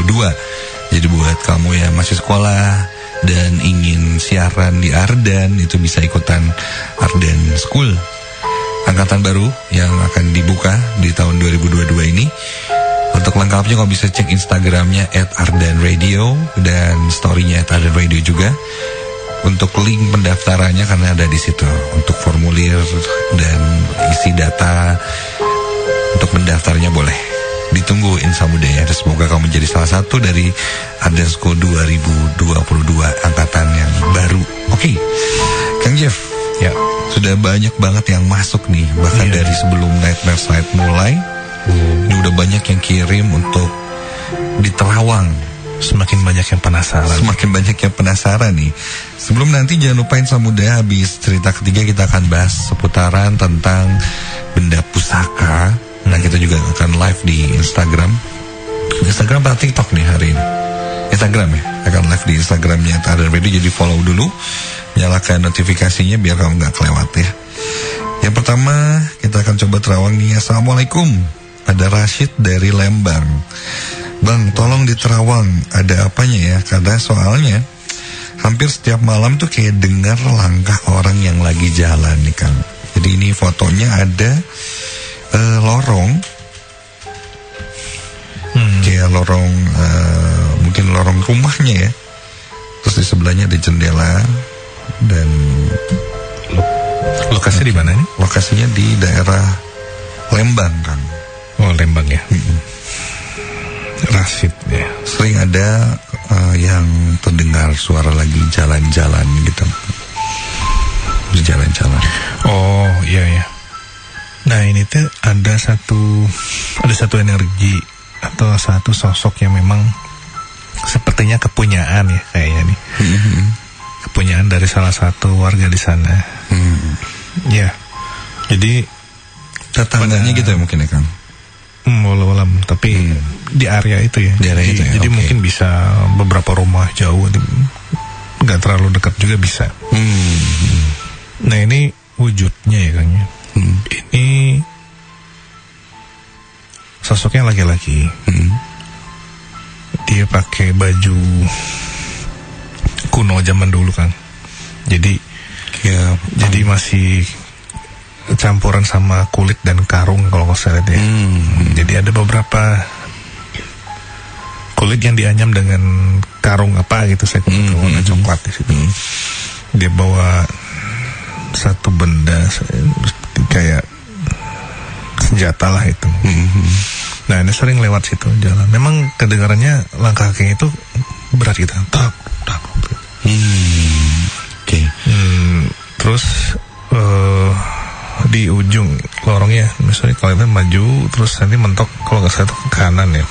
Jadi buat kamu yang masih sekolah dan ingin siaran di Ardan, itu bisa ikutan Ardan School angkatan baru yang akan dibuka di tahun 2022 ini. Untuk lengkapnya kamu bisa cek Instagramnya @ardanradio dan storynya @ardanradio juga untuk link pendaftarannya, karena ada di situ untuk formulir dan isi data untuk mendaftarnya boleh. Ditunggu Insan Muda ya. Semoga kamu menjadi salah satu dari Ardensco 2022 angkatan yang baru. Oke, Kang Jeff. Ya. Sudah banyak banget yang masuk nih. Bahkan dari sebelum Nightmare Night mulai, ini udah banyak yang kirim untuk di Terawang. Semakin banyak yang penasaran. Semakin banyak yang penasaran nih. Sebelum nanti jangan lupain Insan Muda, habis cerita ketiga kita akan bahas seputaran tentang benda pusaka. Nah, kita juga akan live di Instagram atau TikTok nih hari ini. Instagram ya, akan live di Instagramnya Ardan Radio. Jadi follow dulu, nyalakan notifikasinya biar kamu gak kelewat ya. Yang pertama kita akan coba Terawang nih. Assalamualaikum, ada Rashid dari Lembang. Bang, tolong di Terawang ada apanya ya? Karena soalnya hampir setiap malam tuh kayak dengar langkah orang yang lagi jalan nih Kang. Jadi ini fotonya ada lorong, kayak lorong, mungkin lorong rumahnya ya. Terus di sebelahnya ada jendela. Dan lokasi di mana nih? Lokasinya di daerah Lembang, Kang. Oh, Lembang ya. Rashid ya. Sering ada yang terdengar suara lagi jalan-jalan gitu. Berjalan-jalan. Oh, iya ya. Nah, ini tuh ada satu energi atau satu sosok yang memang sepertinya kepunyaan ya kayaknya nih. Kepunyaan dari salah satu warga di sana. Ya. Jadi tetangganya gitu ya mungkin ya Kang. Walau tapi di area itu ya. Di area itu ya. Jadi mungkin bisa beberapa rumah jauh, nggak terlalu dekat juga bisa. Nah, ini wujudnya ya Kang. Ini sosoknya laki-laki. Dia pakai baju kuno zaman dulu Kang. Jadi masih campuran sama kulit dan karung kalau saya lihat ya. Jadi ada beberapa kulit yang dianyam dengan karung apa gitu, saya warna coklat di situ. Dia bawa satu benda kayak senjata lah itu. Nah, ini sering lewat situ jalan. Memang kedengarannya langkah kakinya itu berat gitu. Tak. Oke. Terus di ujung lorongnya, misalnya kalau itu maju terus nanti mentok kalau nggak salah itu ke kanan ya.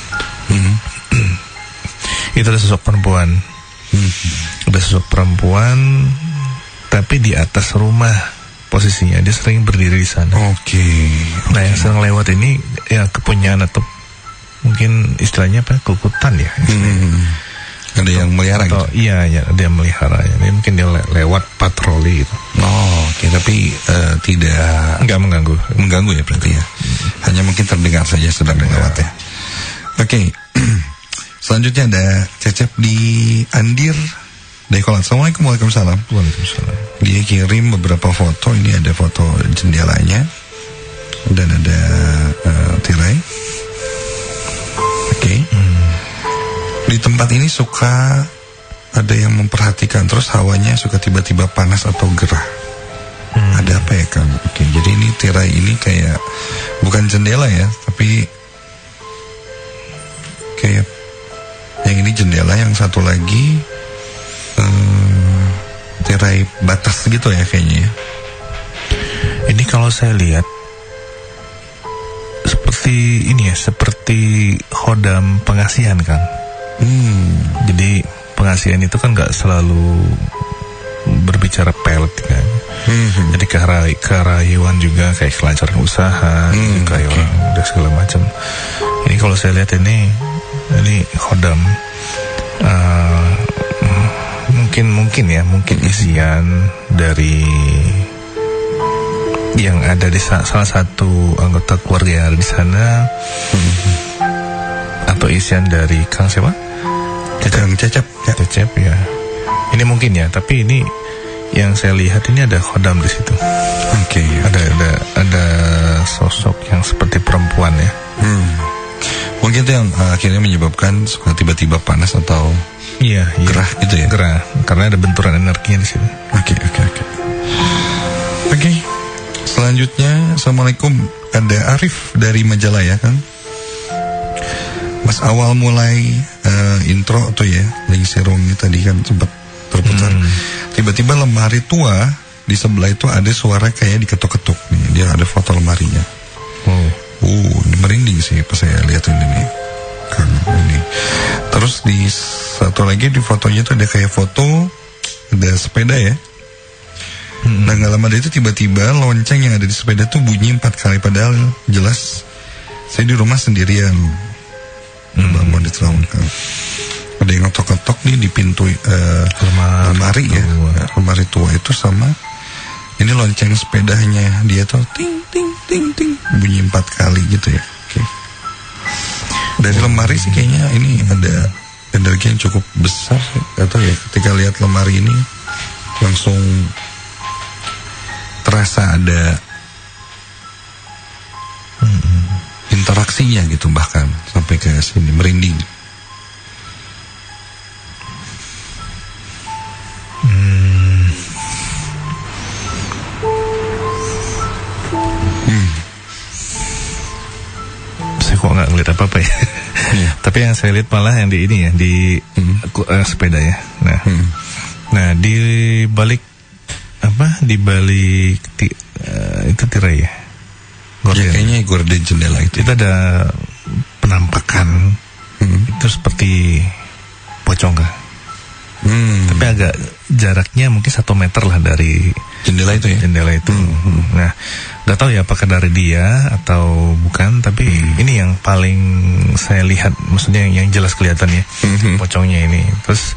Itu ada sosok perempuan. Ada sosok perempuan, tapi di atas rumah posisinya. Dia sering berdiri di sana. Oke. Nah, yang sering lewat ini ya kepunyaan atau mungkin istilahnya apa? Kukutan ya. Ada yang melihara gitu? Iya, ada yang melihara. Jadi mungkin dia lewat patroli gitu. Oh, oke. Tapi nggak mengganggu. Mengganggu ya berarti ya. Hanya mungkin terdengar saja sedang lewat ya. Oke. Selanjutnya ada Cecep di Andir Daikolat. Assalamualaikum. Waalaikumsalam. Waalaikumsalam. Dia kirim beberapa foto. Ini ada foto jendelanya dan ada tirai. Oke. Di tempat ini suka ada yang memperhatikan, terus hawanya suka tiba-tiba panas atau gerah. Ada apa ya Kang? Oke, jadi ini tirai ini kayak bukan jendela ya, tapi kayak yang ini jendela, yang satu lagi tirai batas gitu ya kayaknya ya. Ini kalau saya lihat seperti ini ya, seperti khodam pengasihan Kang. Jadi pengasihan itu kan nggak selalu berbicara pelet kan. Jadi keharayuan juga kayak kelancaran usaha, kayak orang udah segala macam. Ini kalau saya lihat ini khodam, mungkin isian dari yang ada di salah satu anggota keluarga yang ada di sana, atau isian dari Kang siapa? Cecep ya. Ini mungkin ya, tapi ini yang saya lihat ini ada khodam di situ. Oke. Ada sosok yang seperti perempuan ya. Mungkin itu yang akhirnya menyebabkan suka tiba-tiba panas atau gerah gitu ya. Gerah, karena ada benturan energinya di situ. Oke. Selanjutnya, Assalamualaikum. Ada Arif dari Majalaya Kang. Mas awal mulai intro tuh ya, lagi serungi tadi kan sempat terputar. Tiba-tiba lemari tua di sebelah itu ada suara kayak diketuk-ketuk nih. Dia ada foto lemarinya. Ini merinding sih pas saya lihat ini nih. Kan ini. Terus di satu lagi di fotonya tuh ada kayak foto ada sepeda ya. Nah gak lama dari itu tiba-tiba lonceng yang ada di sepeda tuh bunyi 4 kali, padahal jelas saya di rumah sendirian. Bangun di kan. Ada yang ngetok-ngetok nih di pintu lemari ya. Lemari tua itu sama ini lonceng sepedanya dia tuh ting ting ting ting bunyi 4 kali gitu ya. Oke. Dari lemari sih kayaknya ini ada energi yang cukup besar atau ya ketika lihat lemari ini langsung terasa ada interaksinya gitu, bahkan sampai ke sini merinding. Saya kok nggak ngeliat apa-apa ya. Tapi yang saya lihat malah yang di ini ya, di sepeda ya. Nah di balik apa? Di balik itu tirai ya. Ya kayaknya gorden jendela itu. Itu ada penampakan itu seperti pocong kah? Tapi agak jaraknya mungkin 1 meter lah dari jendela itu ya. Jendela itu. Nah, nggak tahu ya apakah dari dia atau bukan. Tapi ini yang paling saya lihat, maksudnya yang jelas kelihatan ya pocongnya ini. Terus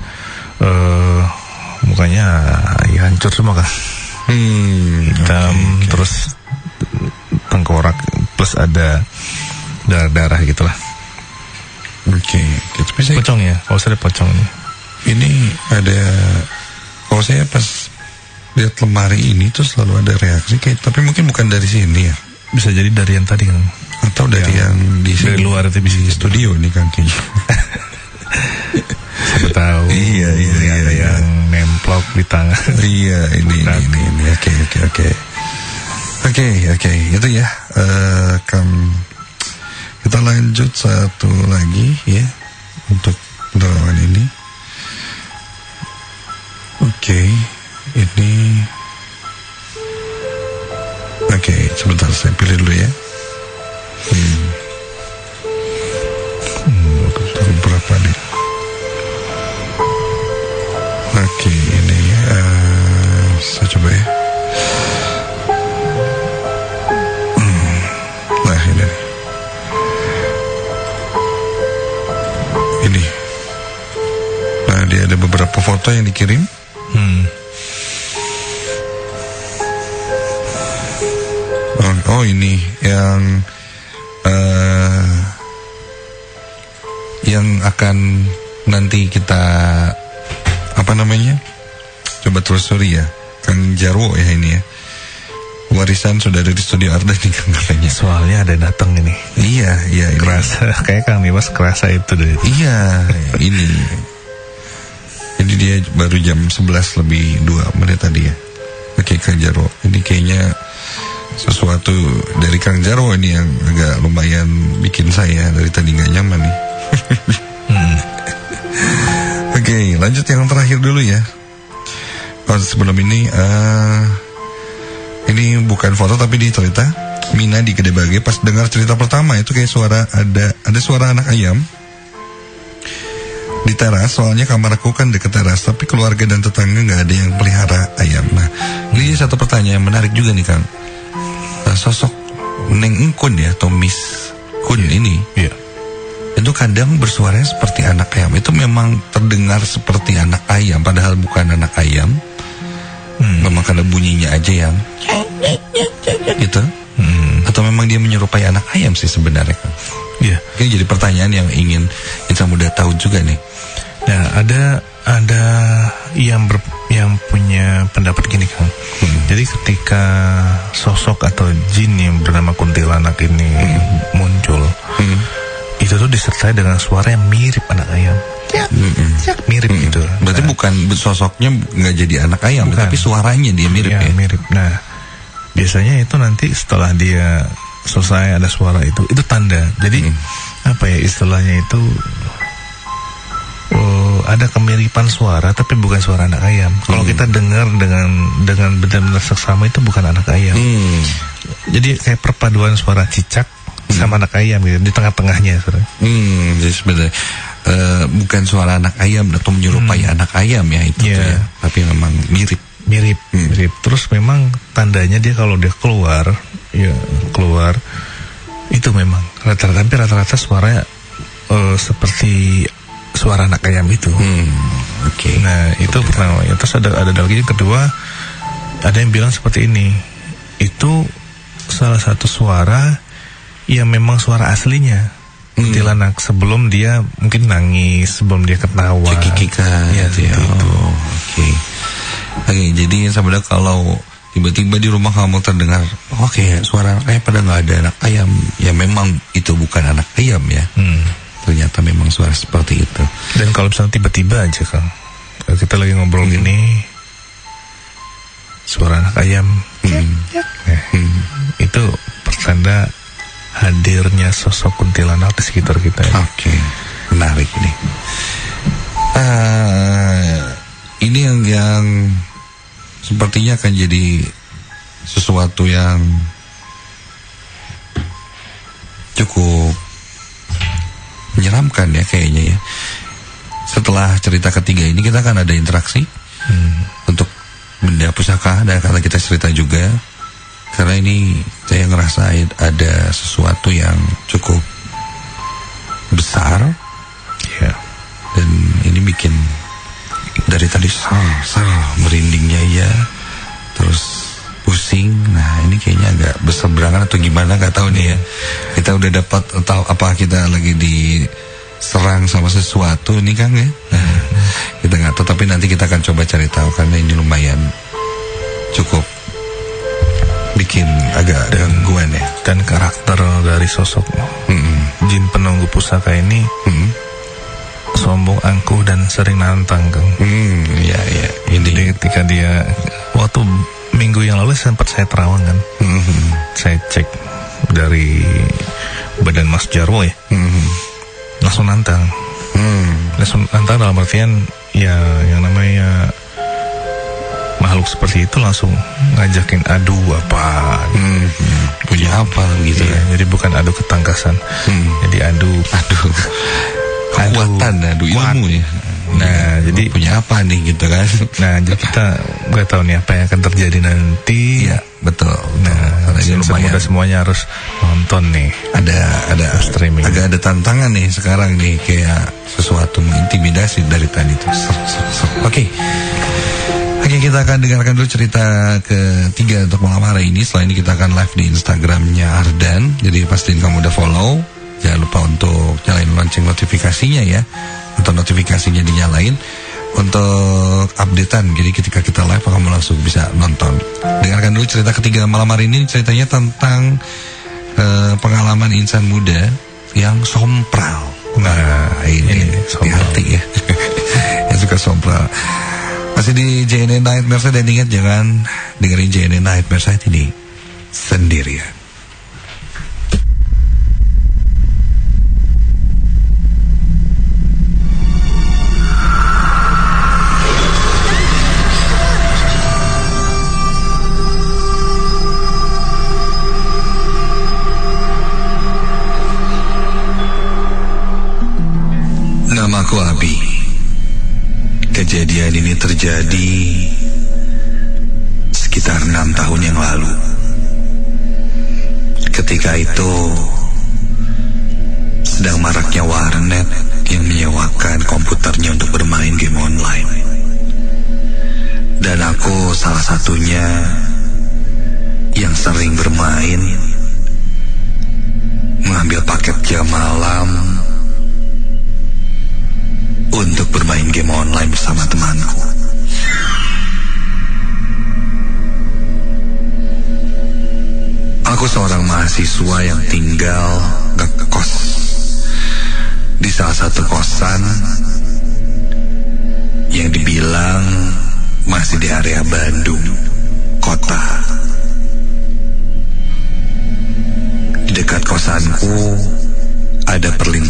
mukanya ya hancur semua kan. Hitam, okay. Terus tengkorak plus ada darah-darah gitulah. Oke. Pocong ya, kalau saya pocong nih. Ini ada, kalau saya pas lihat lemari ini tuh selalu ada reaksi kayak, tapi mungkin bukan dari sini ya. Bisa jadi dari yang tadi kan, atau dari yang di sini, dari luar itu bisa di studio ini kan kayaknya. Siapa tahu. Iya. Ada yang nemplok di tangan. Iya, ini. Oke, itu ya. Kita lanjut satu lagi ya untuk penerangan ini. Oke, ini. Oke, sebentar saya pilih dulu ya. Berapa nih? Oke, ini saya coba ya. Nah, ini. Nah, dia ada beberapa foto yang dikirim. Oh, ini yang akan nanti kita coba telusuri ya, Kang Jarwo ya ini ya. Warisan sudah ada di studio Arda nih Kang katanya. Soalnya ada datang ini. Iya. Kerasa kayak Kang Dimas kerasa itu deh. Iya, ini. Jadi dia baru jam 11 lebih 2 menit tadi ya. Oke, Kang Jarwo. Ini kayaknya sesuatu dari Kang Jarwo ini yang agak lumayan bikin saya dari tadi nggak nyaman nih. Oke, lanjut yang terakhir dulu ya. Sebelum ini bukan foto tapi di cerita. Mina di Gede Bage pas dengar cerita pertama itu kayak suara ada suara anak ayam di teras. Soalnya kamar aku kan deket teras, tapi keluarga dan tetangga nggak ada yang pelihara ayam. Nah, ini satu pertanyaan yang menarik juga nih Kang. Sosok Neng Engkun ya, atau Miss Kun ini, itu kadang bersuaranya seperti anak ayam. Itu memang terdengar seperti anak ayam, padahal bukan anak ayam. Memang karena bunyinya aja yang gitu. Atau memang dia menyerupai anak ayam sih sebenarnya kan? Iya. Ini jadi pertanyaan yang ingin Insan Muda tahu juga nih. Nah, ada yang punya pendapat gini Kang. Jadi ketika sosok atau jin yang bernama kuntilanak ini muncul, itu tuh disertai dengan suara yang mirip anak ayam. Mirip gitu. Berarti bukan sosoknya nggak jadi anak ayam, tapi suaranya dia mirip ya. Mirip. Nah, biasanya itu nanti setelah dia selesai ada suara itu tanda. Jadi apa ya istilahnya itu, ada kemiripan suara tapi bukan suara anak ayam. Kalau kita dengar dengan benar-benar seksama itu bukan anak ayam. Jadi kayak perpaduan suara cicak sama anak ayam gitu di tengah-tengahnya. Jadi sebenarnya bukan suara anak ayam atau menyerupai anak ayam ya itu tuh ya, tapi memang mirip. Terus memang tandanya dia kalau dia keluar itu memang rata-rata suaranya seperti suara anak ayam itu. Nah itu pertama. Terus ada lagi yang kedua, ada yang bilang seperti ini, itu salah satu suara yang memang suara aslinya kuntilanak sebelum dia mungkin nangis, sebelum dia ketawa, cekikikan itu. Oke, jadi sebenarnya kalau tiba-tiba di rumah kamu terdengar suara anak ayam, padahal nggak ada anak ayam, ya memang itu bukan anak ayam ya. Ternyata memang suara seperti itu. Dan kalau misalnya tiba-tiba aja Kang, kita lagi ngobrol gini, suara anak ayam, itu pertanda hadirnya sosok kuntilanak di sekitar kita ya. Oke, menarik ini. Ini yang sepertinya akan jadi sesuatu yang cukup menyeramkan ya kayaknya ya. Setelah cerita ketiga ini kita akan ada interaksi untuk benda pusaka, dan karena kita cerita juga, karena ini saya ngerasa ada sesuatu yang cukup besar dan ini bikin dari tadi merindingnya ya, terus pusing. Nah ini kayaknya agak berseberangan atau gimana, gak tahu nih ya. Kita udah dapat tahu apa kita lagi diserang sama sesuatu nih Kang ya. Kita gak tahu, tapi nanti kita akan coba cari tahu, karena ini lumayan cukup bikin agak gangguan ya. Dan karakter dari sosok jin penunggu pusaka ini sombong, angkuh, dan sering nantang Kang. Jadi ketika dia waktu minggu yang lalu sempat saya terawang kan, saya cek dari badan Mas Jarwo ya, langsung nantang. Langsung nantang dalam artian ya yang namanya makhluk seperti itu langsung ngajakin adu apa, punya apa gitu ya. Jadi bukan adu ketangkasan, jadi adu kekuatan, adu ilmu ya. Nah, jadi punya apa nih gitu kan. Nah, jadi kita nggak tahu nih apa yang akan terjadi nanti. Ya, betul. Nah, lumayan semuanya harus nonton nih. Ada streaming. Agak ada tantangan nih sekarang nih, kayak sesuatu mengintimidasi dari tadi tuh. Oke, kita akan dengarkan dulu cerita ketiga untuk malam hari ini. Setelah ini kita akan live di Instagramnya Ardan. Jadi pastiin kamu udah follow. Jangan lupa untuk nyalain lonceng notifikasinya ya. Untuk notifikasinya dinyalain untuk updatean. Jadi ketika kita live kamu langsung bisa nonton. Dengarkan dulu cerita ketiga malam hari ini. Ceritanya tentang pengalaman insan muda yang sompral. Nah ini hati ya. Yang suka sompral. Masih di JNE Nightmares, dan ingat jangan dengerin JNE Nightmares ini sendirian. Namaku Abi. Kejadian ini terjadi sekitar 6 tahun yang lalu. Ketika itu sedang maraknya warnet yang menyewakan komputernya untuk bermain game online. Dan aku salah satunya yang sering bermain, mengambil paket jam malam untuk bermain game online bersama temanku. Aku seorang mahasiswa yang tinggal ngekos di salah satu kosan yang dibilang masih di area Bandung, kota. Di dekat kosanku ada perlintasan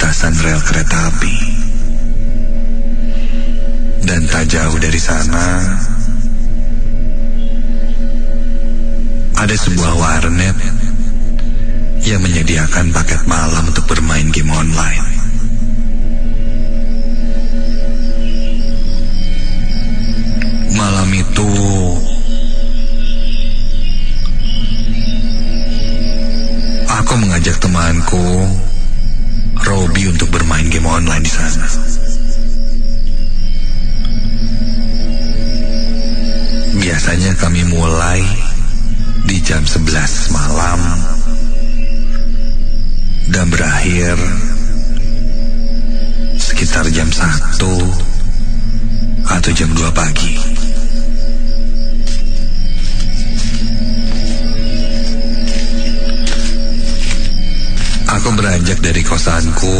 jauh dari sana, ada sebuah warnet yang menyediakan paket malam untuk bermain game online. Malam itu aku mengajak temanku Robi untuk bermain game online di sana. Biasanya kami mulai di jam 11 malam dan berakhir sekitar jam 1 atau jam 2 pagi. Aku beranjak dari kosanku,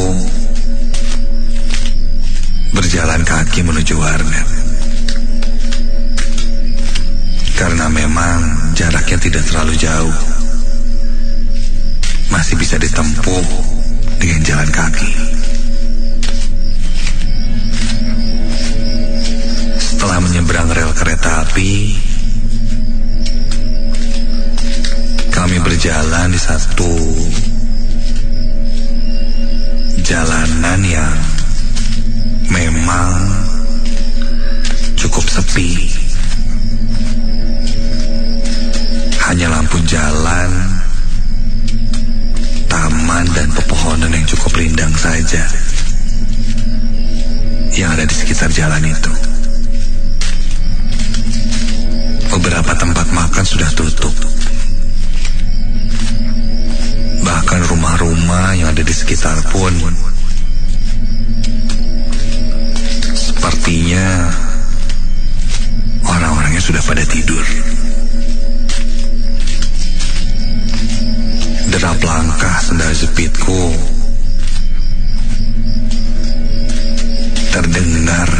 berjalan kaki menuju warnet. Karena memang jaraknya tidak terlalu jauh, masih bisa ditempuh dengan jalan kaki. Setelah menyeberang rel kereta api, kami berjalan di satu jalanan yang memang cukup sepi. Hanya lampu jalan, taman dan pepohonan yang cukup rindang saja yang ada di sekitar jalan itu. Beberapa tempat makan sudah tutup. Bahkan rumah-rumah yang ada di sekitar pun sepertinya orang-orangnya sudah pada tidur. Derap langkah sendal jepitku terdengar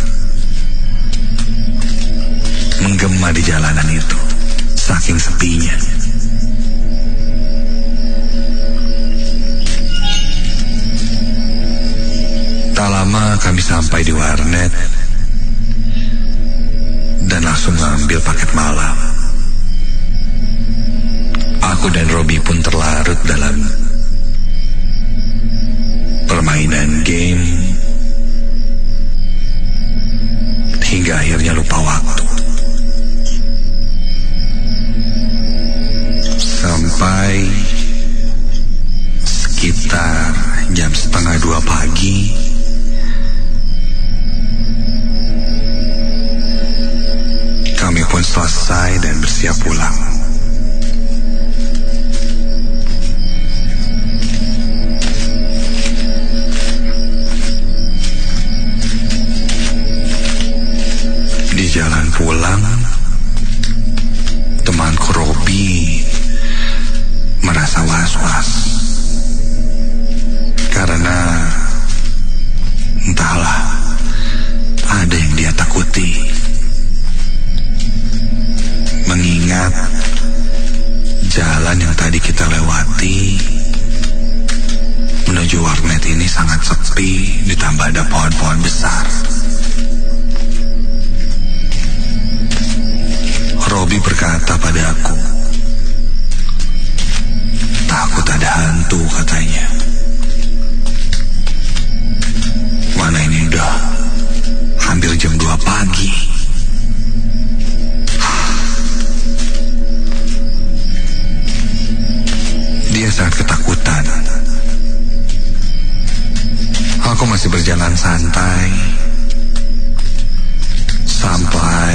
menggema di jalanan itu, saking sepinya. Tak lama kami sampai di warnet dan langsung mengambil paket malam. Aku dan Robi pun terlarut dalam permainan game hingga akhirnya lupa waktu. Sampai sekitar jam 1:30 pagi, kami pun selesai dan bersiap pulang. Di jalan pulang, temanku Robi merasa was-was karena entahlah, ada yang dia takuti. Mengingat jalan yang tadi kita lewati menuju warnet ini sangat sepi, ditambah ada pohon-pohon besar. Robi berkata padaku, takut ada hantu katanya. Mana ini udah hampir jam 2 pagi. Dia sangat ketakutan. Aku masih berjalan santai sampai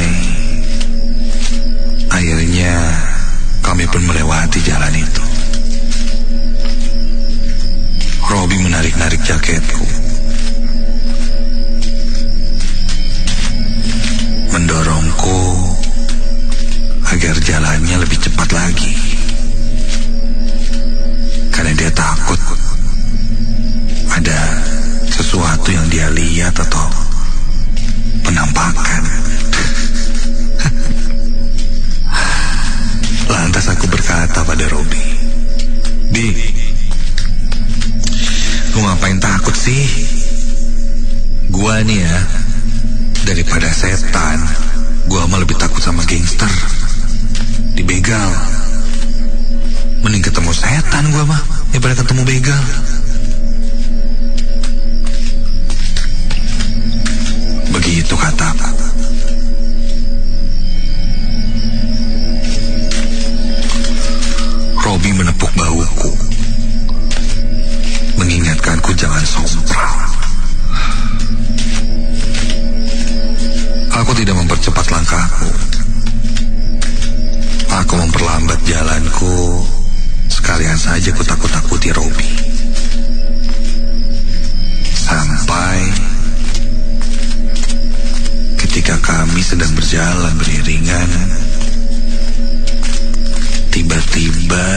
akhirnya kami pun melewati jalan itu. Robi menarik-narik jaketku, mendorongku agar jalannya lebih cepat lagi, karena dia takut ada sesuatu yang dia lihat atau penampakan. Lantas aku berkata pada Robi, "Di, lu ngapain takut sih? Gua nih ya, Daripada setan, gua mah lebih takut sama gangster. Dibegal. Mending ketemu setan gua mah daripada ketemu begal. Begitu kataku. Robi menepuk bahuku, mengingatkanku jangan sompral. Aku tidak mempercepat langkahku. Aku memperlambat jalanku. Sekalian saja ku takut-takuti Robi. Sampai ketika kami sedang berjalan beriringan, tiba-tiba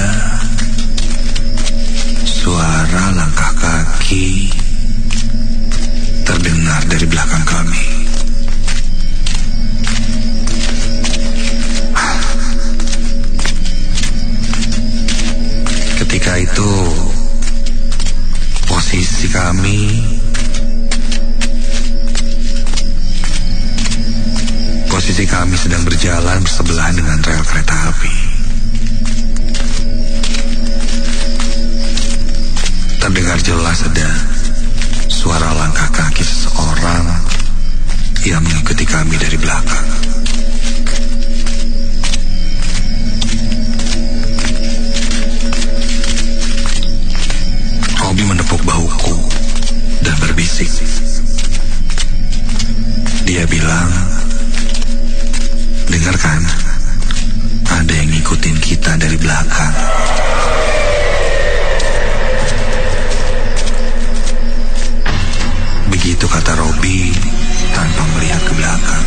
suara langkah kaki terdengar dari belakang kami. Ketika itu posisi kami sedang berjalan bersebelahan dengan rel kereta api. Terdengar jelas ada suara langkah kaki seseorang yang mengikuti kami dari belakang. Robi menepuk bahuku dan berbisik. Dia bilang, "Dengarkan, ada yang ngikutin kita dari belakang." Begitu kata Robi tanpa melihat ke belakang.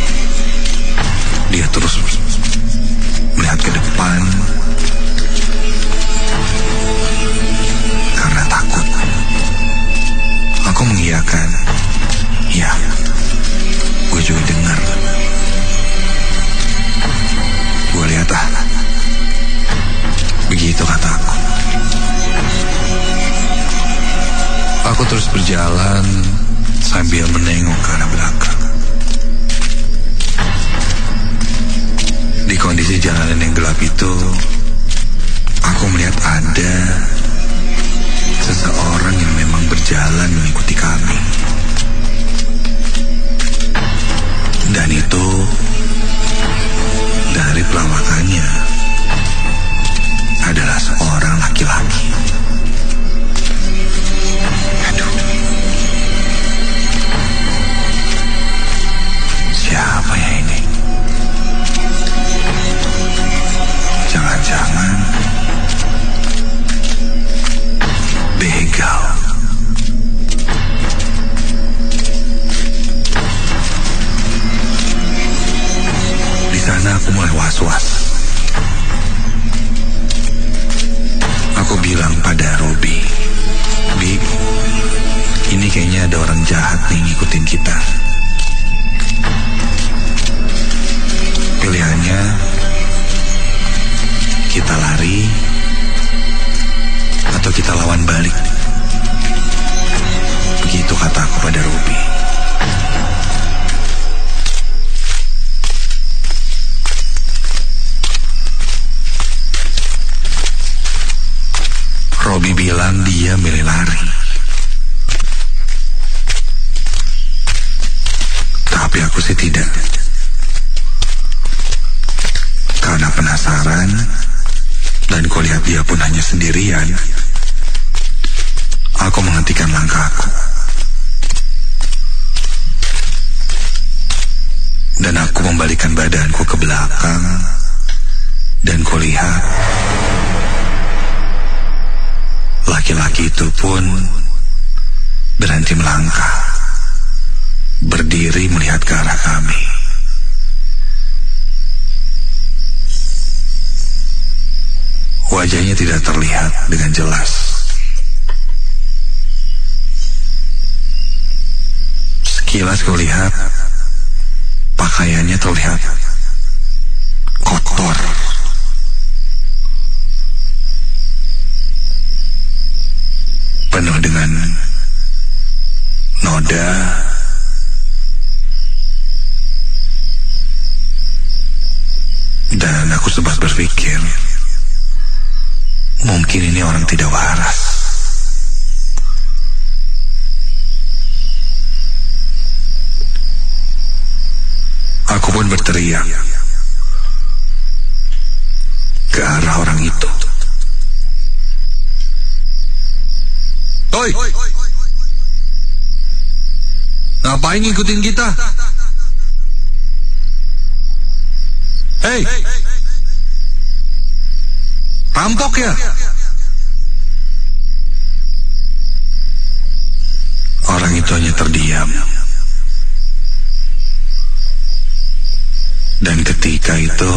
Dia terus melihat ke depan karena takut. Aku mengiyakan, "Ya, gue juga dengar. Gue lihat ah." Begitu kataku. Aku terus berjalan sambil menengok ke arah belakang. Di kondisi jalanan yang gelap itu, aku melihat ada seseorang yang memang berjalan mengikuti kami. Dan itu dari perawakannya adalah seorang laki-laki. Aduh, siapa ya ini? Jangan-jangan begal. Di sana aku mulai was-was. Aku bilang pada Robi, "Big, ini kayaknya ada orang jahat nih ngikutin kita. Pilihannya kita lari atau kita lawan balik." Begitu kataku pada Robi. Robi bilang dia milih lari. Tapi aku sih tidak. Karena penasaran dan kulihat dia pun hanya sendirian, aku menghentikan langkahku. Dan aku membalikan badanku ke belakang dan kulihat laki-laki itu pun berhenti melangkah, berdiri melihat ke arah kami. Wajahnya tidak terlihat dengan jelas. Sekilas kulihat pakaiannya terlihat kotor. Penuh dengan noda sempat berpikir, mungkin ini orang tidak waras. Aku pun berteriak ke arah orang itu. Oi! Ngapain ngikutin kita? Hei! Rampok ya? Orang itu hanya terdiam. Dan ketika itu,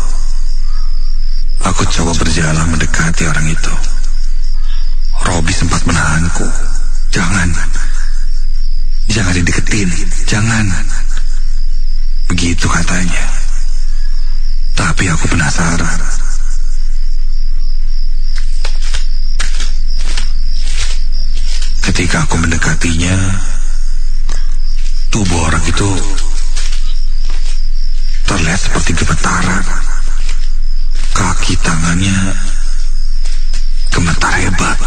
aku coba berjalan mendekati orang itu. Robi sempat menahanku. Jangan dideketin, jangan. Begitu katanya. Tapi aku penasaran. Ketika aku mendekatinya, tubuh orang itu terlihat seperti gemetaran. Kaki tangannya gemetar hebat.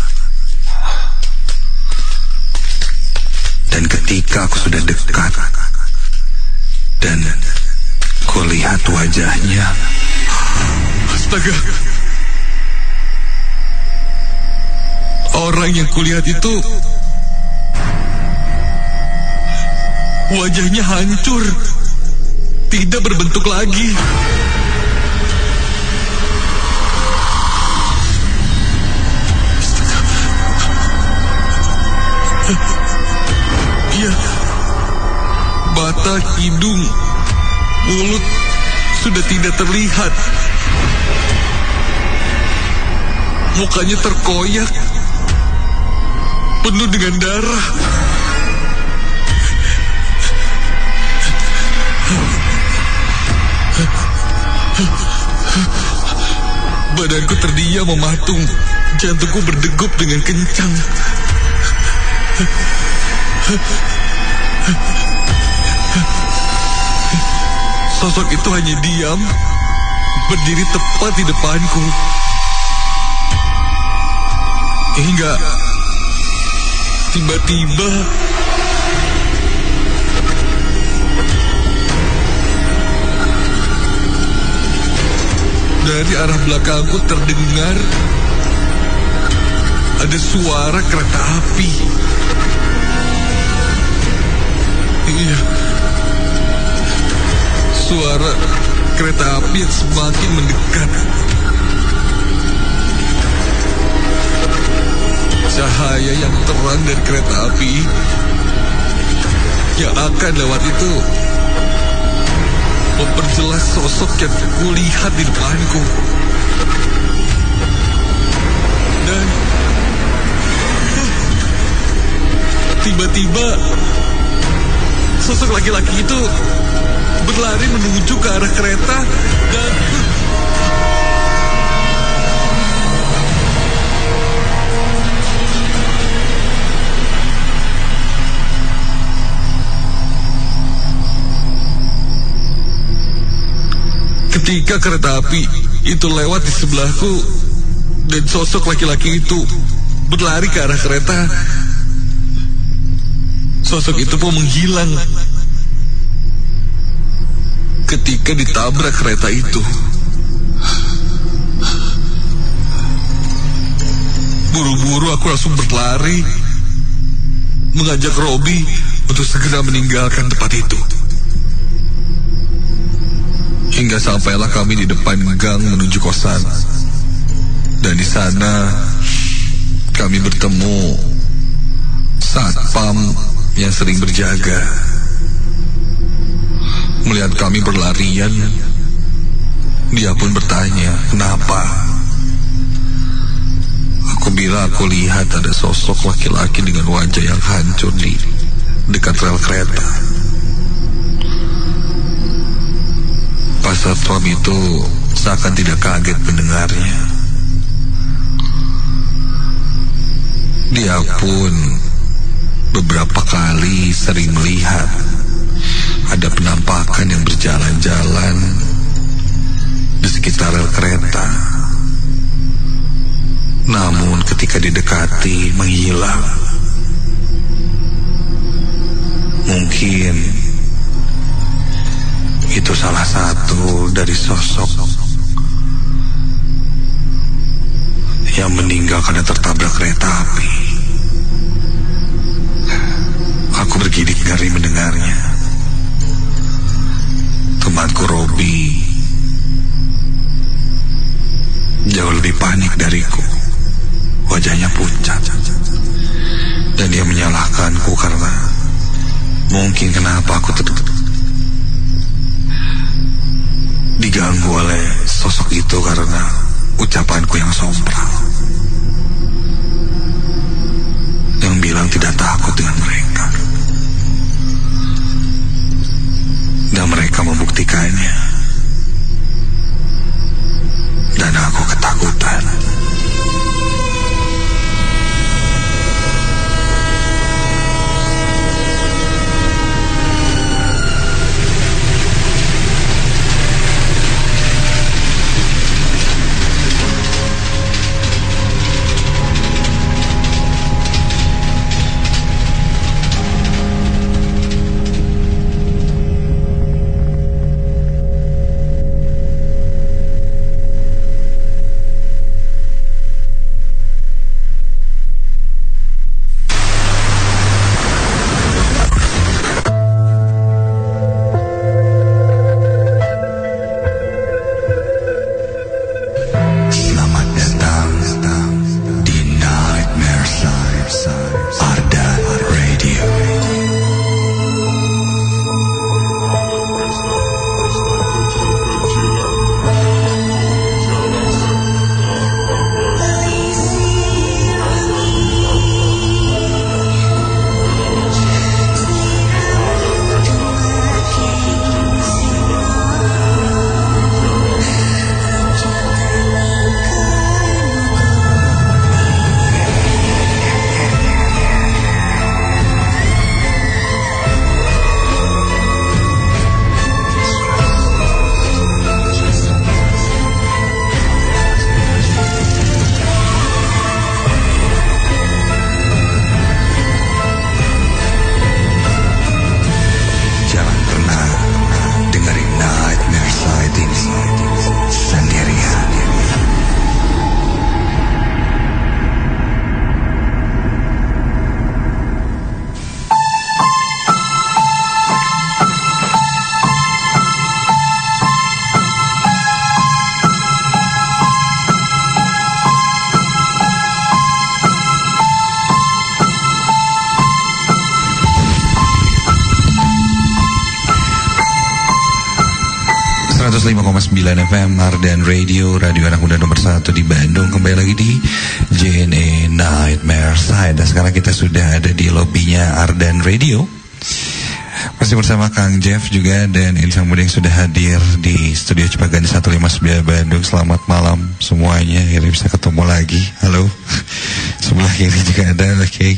Dan ketika aku sudah dekat dan kulihat wajahnya, astaga, orang yang kulihat itu wajahnya hancur, tidak berbentuk lagi. Iya, mata, hidung, mulut sudah tidak terlihat. Mukanya terkoyak, penuh dengan darah. Badanku terdiam mematung, jantungku berdegup dengan kencang. Sosok itu hanya diam, berdiri tepat di depanku. Hingga tiba-tiba dari arah belakangku terdengar ada suara kereta api. Iya, suara kereta api yang semakin mendekat. Cahaya yang terang dari kereta api yang akan lewat itu memperjelas sosok yang kulihat di depanku. Dan tiba-tiba sosok laki-laki itu berlari menuju ke arah kereta dan ketika kereta api itu lewat di sebelahku dan sosok laki-laki itu berlari ke arah kereta, sosok itu pun menghilang ketika ditabrak kereta itu. Buru-buru aku langsung berlari mengajak Robi untuk segera meninggalkan tempat itu. Hingga sampailah kami di depan gang menuju kosan. Dan di sana kami bertemu satpam yang sering berjaga. Melihat kami berlarian, dia pun bertanya, kenapa? Aku bilang aku lihat ada sosok laki-laki dengan wajah yang hancur di dekat rel kereta. Pas satpam itu seakan tidak kaget mendengarnya. Dia pun beberapa kali sering melihat ada penampakan yang berjalan-jalan di sekitar rel kereta. Namun ketika didekati menghilang. Mungkin itu salah satu dari sosok yang meninggal karena tertabrak kereta api. Aku bergidik ngeri mendengarnya. Temanku Robi jauh lebih panik dariku. Wajahnya pucat. Dan dia menyalahkanku karena mungkin kenapa aku diganggu oleh sosok itu karena ucapanku yang sompral. Yang bilang tidak takut dengan mereka. Dan mereka membuktikannya. Dan aku ketakutan. FM Ardan Radio, radio anak muda nomor 1 di Bandung. Kembali lagi di JNE Nightmare Side. Dan sekarang kita sudah ada di lobbynya Ardan Radio. Masih bersama Kang Jeff juga dan Insang Muda yang sudah hadir di studio Cipaganti 159 Bandung. Selamat malam semuanya. Akhirnya bisa ketemu lagi. Halo. Sebelah kiri juga ada. Oke.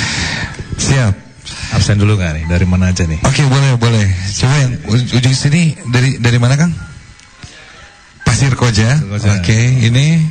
Siap. Absen dulu gak nih? Dari mana aja nih? Oke, boleh. Coba yang ujung sini dari mana Kang? Pasir Koja. Oke, ini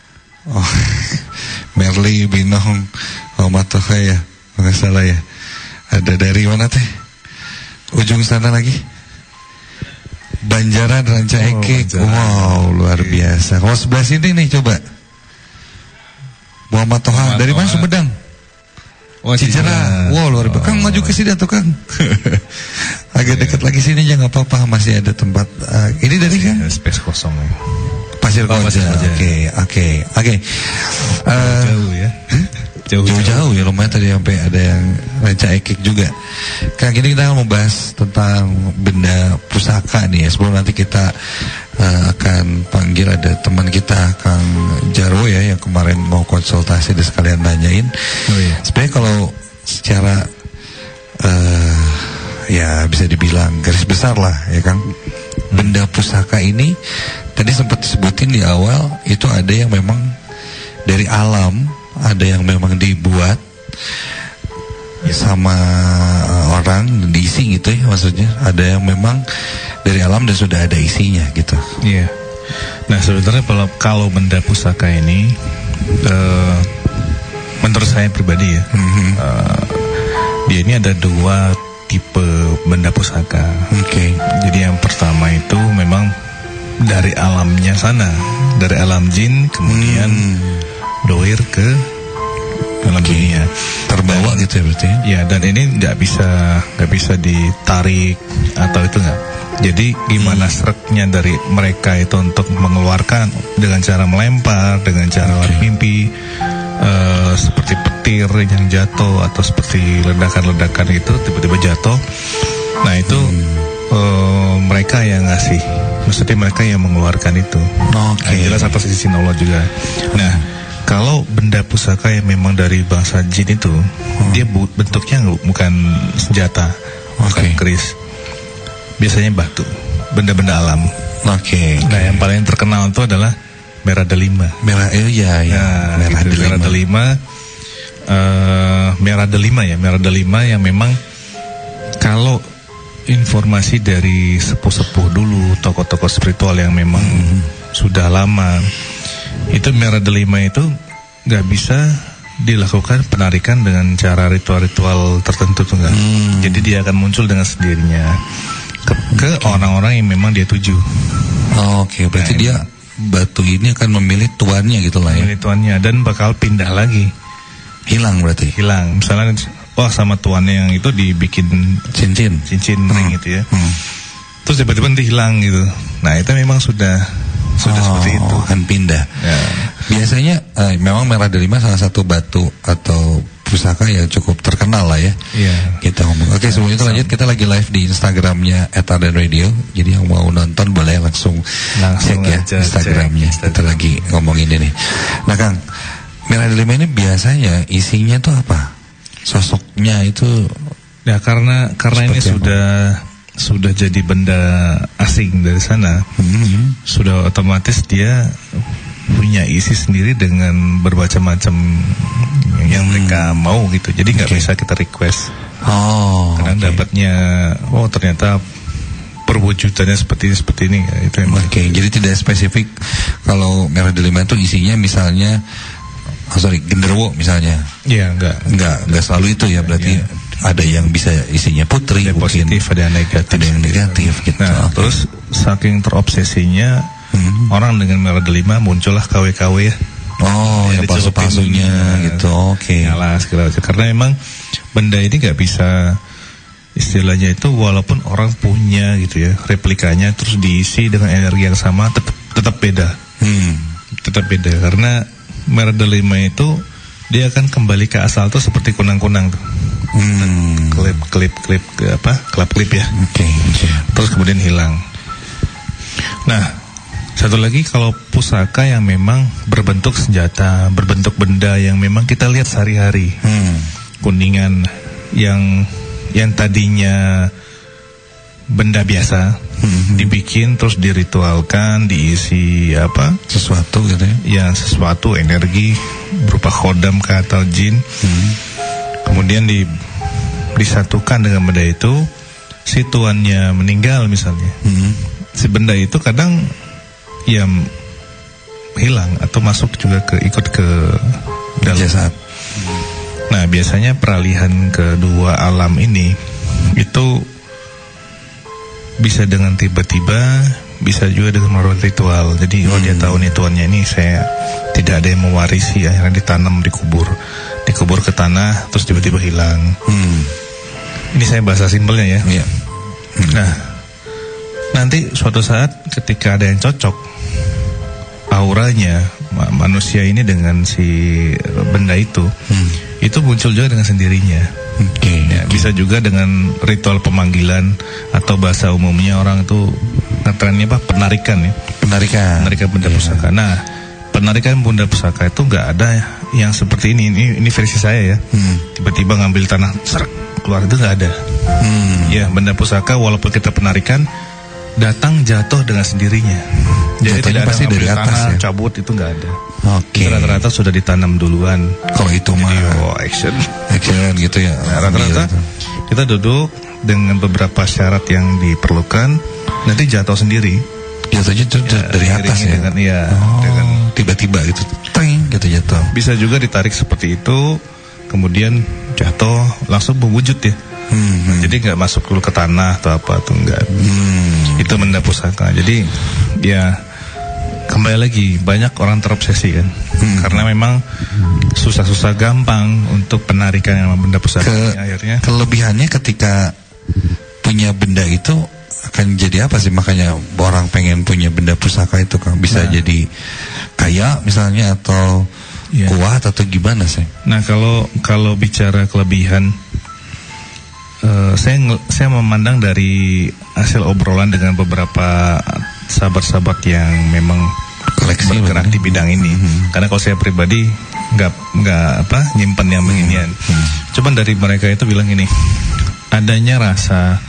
Merli Binong Matoha ya, nggak salah ya. Ada dari mana teh? Ujung sana lagi. Banjaran Ranca Ekek. Wow, luar biasa. Kalau sebelah sini nih coba. Muhammad Toha. Dari mana Sumedang? Cicerah. Wow, luar biasa. Kang maju ke sini atau Kang? Agak dekat lagi sini aja nggak apa-apa, masih ada tempat. Ini dari kan? Space kosong ya. Pasir Koja. Oke. Jauh ya. Jauh ya, lumayan tadi sampai ada yang Ranca Ekek juga. Kang, ini kita akan membahas tentang benda pusaka nih ya. Sebelum nanti kita akan panggil ada teman kita Kang Jarwo ya, yang kemarin mau konsultasi dan sekalian nanyain. Sebenarnya kalau secara ya bisa dibilang garis besar lah ya Kang, benda pusaka ini tadi sempat disebutin di awal, itu ada yang memang dari alam, ada yang memang dibuat sama orang diisi gitu ya, maksudnya ada yang memang dari alam dan sudah ada isinya gitu. Iya. Nah sebenarnya kalau benda pusaka ini menurut saya pribadi ya, dia ini ada 2 tipe benda pusaka. Jadi yang pertama itu memang dari alamnya sana, dari alam jin kemudian doir ke dalam dunia, terbawa gitu ya berarti. Ya, dan ini nggak bisa ditarik atau itu nggak. Jadi gimana seretnya dari mereka itu untuk mengeluarkan dengan cara melempar, dengan cara mimpi, seperti petir yang jatuh atau seperti ledakan-ledakan itu tiba-tiba jatuh. Nah itu mereka yang ngasih, maksudnya mereka yang mengeluarkan itu. Jelas atas izin Allah juga. Nah kalau benda pusaka yang memang dari bangsa jin itu, dia bentuknya bukan senjata, bukan keris. Biasanya batu, benda-benda alam. Nah yang paling terkenal itu adalah merah delima. Merah delima yang memang kalau informasi dari sepuh-sepuh dulu, tokoh-tokoh spiritual yang memang sudah lama, itu merah delima itu nggak bisa dilakukan penarikan dengan cara ritual-ritual tertentu tuh nggak. Jadi dia akan muncul dengan sendirinya ke orang-orang yang memang dia tuju. Berarti dia batu ini akan memilih tuannya gitu lah ya. Memilih tuannya dan bakal pindah lagi. Hilang berarti. Hilang. Misalnya sama tuannya yang itu dibikin cincin ring gitu ya. Terus tiba-tiba nanti hilang gitu. Nah, itu memang sudah seperti itu. Akan pindah. Ya. Biasanya memang merah delima salah satu batu atau pusaka yang cukup terkenal lah ya. Iya. Kita ngomong. Oke, sebelum itu lanjut, kita lagi live di Instagramnya @ardenradio. Jadi yang mau nonton boleh langsung cek ya Instagramnya. Kita lagi ngomongin ini. Nah Kang, merah delima ini biasanya isinya tuh apa? Sosoknya itu? Ya karena ini sudah jadi benda asing dari sana, sudah otomatis dia punya isi sendiri dengan bermacam-macam yang mereka mau gitu. Jadi nggak bisa kita request. Kadang dapatnya, ternyata perwujudannya seperti ini. Itu jadi tidak spesifik. Kalau merah delima itu isinya misalnya, genderuwo misalnya. Iya, enggak selalu itu ya berarti. Ada yang bisa isinya putri, ada positif, ada yang negatif gitu. Nah, terus saking terobsesinya orang dengan merah delima muncullah KW-KW ya. Yang palsu-palsunya gitu. Yalah, segala macam. Karena memang benda ini nggak bisa, istilahnya itu walaupun orang punya gitu ya replikanya, terus diisi dengan energi yang sama, tetap beda. Tetap beda karena merah delima itu dia akan kembali ke asal tuh seperti kunang-kunang tuh. Klip ya. Terus kemudian hilang. Nah, satu lagi kalau pusaka yang memang berbentuk senjata, berbentuk benda yang memang kita lihat sehari-hari. Kuningan yang tadinya benda biasa, dibikin terus diritualkan, diisi sesuatu gitu ya. Ya, sesuatu energi berupa khodam atau jin. Kemudian disatukan dengan benda itu, si tuannya meninggal misalnya. Si benda itu kadang ya hilang atau masuk juga ikut ke dalam jasad. Nah, biasanya peralihan kedua alam ini itu bisa dengan tiba-tiba, bisa juga dengan melalui ritual. Jadi dia tahu nih tuannya ini saya tidak ada yang mewarisi, akhirnya ditanam, dikubur ke tanah, terus tiba-tiba hilang. Ini saya bahasa simpelnya ya. Nah, nanti suatu saat ketika ada yang cocok auranya manusia ini dengan si benda itu muncul juga dengan sendirinya. Bisa juga dengan ritual pemanggilan atau bahasa umumnya orang itu ngetrennya penarikan ya. Penarikan benda pusaka. Nah, penarikan benda pusaka itu nggak ada yang seperti ini. Ini versi saya ya. Tiba-tiba ngambil tanah serak keluar, itu nggak ada. Ya, benda pusaka walaupun kita penarikan datang jatuh dengan sendirinya. Jadi tidak ada pasti dari atas tanah, ya? Cabut itu nggak ada. Rata-rata sudah ditanam duluan. Kalau itu mah action gitu ya. Nah, rata-rata kita duduk dengan beberapa syarat yang diperlukan, nanti jatuh sendiri. jatuhnya dari atas ya. Dengan, dengan tiba-tiba gitu, teng gitu jatuh. Bisa juga ditarik seperti itu, kemudian jatuh langsung mewujud ya. Jadi nggak masuk dulu ke tanah atau apa tuh enggak. Itu benda pusaka. Jadi ya kembali lagi banyak orang terobsesi kan, karena memang susah-susah gampang untuk penarikan yang benda pusaka. Akhirnya kelebihannya ketika punya benda itu akan jadi apa sih, makanya orang pengen punya benda pusaka itu kan bisa jadi kaya misalnya atau kuat atau gimana sih? Nah kalau bicara kelebihan, saya memandang dari hasil obrolan dengan beberapa sahabat-sahabat yang memang bergerak di bidang ini. Karena kalau saya pribadi nggak nyimpen yang beginian. Cuman dari mereka itu bilang ini, adanya rasa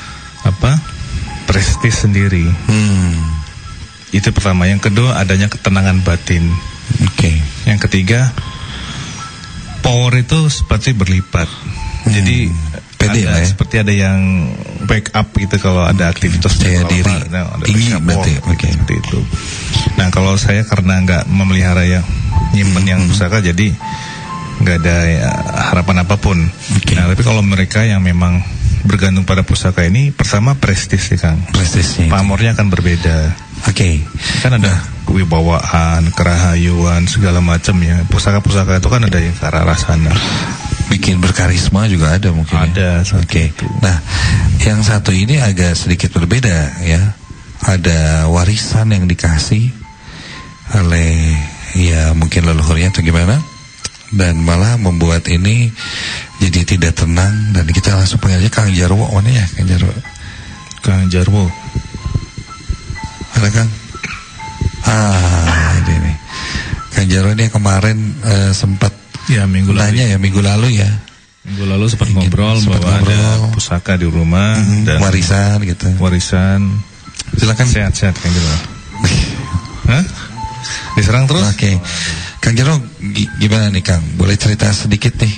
prestis sendiri. Itu pertama. Yang kedua, adanya ketenangan batin. Yang ketiga, power itu seperti berlipat. Jadi seperti ada yang backup gitu kalau ada aktivitas daya diri tinggi berarti. Seperti itu. Nah kalau saya karena nggak memelihara yang nyimpen yang pusaka, jadi nggak ada harapan apapun. Nah tapi kalau mereka yang memang bergantung pada pusaka ini, pertama prestis sih Kang. Prestisnya. Pamornya akan berbeda. Kan ada kewibawaan, kerahayuan, segala macam ya. Pusaka-pusaka itu kan ada yang ke arah sana. Bikin berkarisma juga ada mungkin. Ada. Nah, yang satu ini agak sedikit berbeda ya. Ada warisan yang dikasih oleh mungkin leluhurnya atau gimana, dan malah membuat ini jadi tidak tenang, dan kita langsung panggil aja Kang Jarwo. Mana ya Kang Jarwo? Kang Jarwo. Ada Kang? Ini Kang Jarwo ini kemarin sempat minggu lalu sempat ngobrol bahwa ada pusaka di rumah dan warisan gitu. Silakan. Sehat-sehat Kang Jarwo. Hah? Diserang terus? Kang Jarwo gimana nih Kang? Boleh cerita sedikit nih?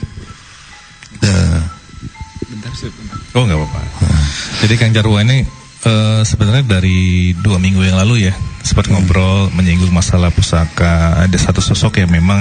Bentar. Oh nggak apa-apa. Jadi Kang Jarwo ini sebenarnya dari 2 minggu yang lalu ya sempat ngobrol menyinggung masalah pusaka. Ada satu sosok yang memang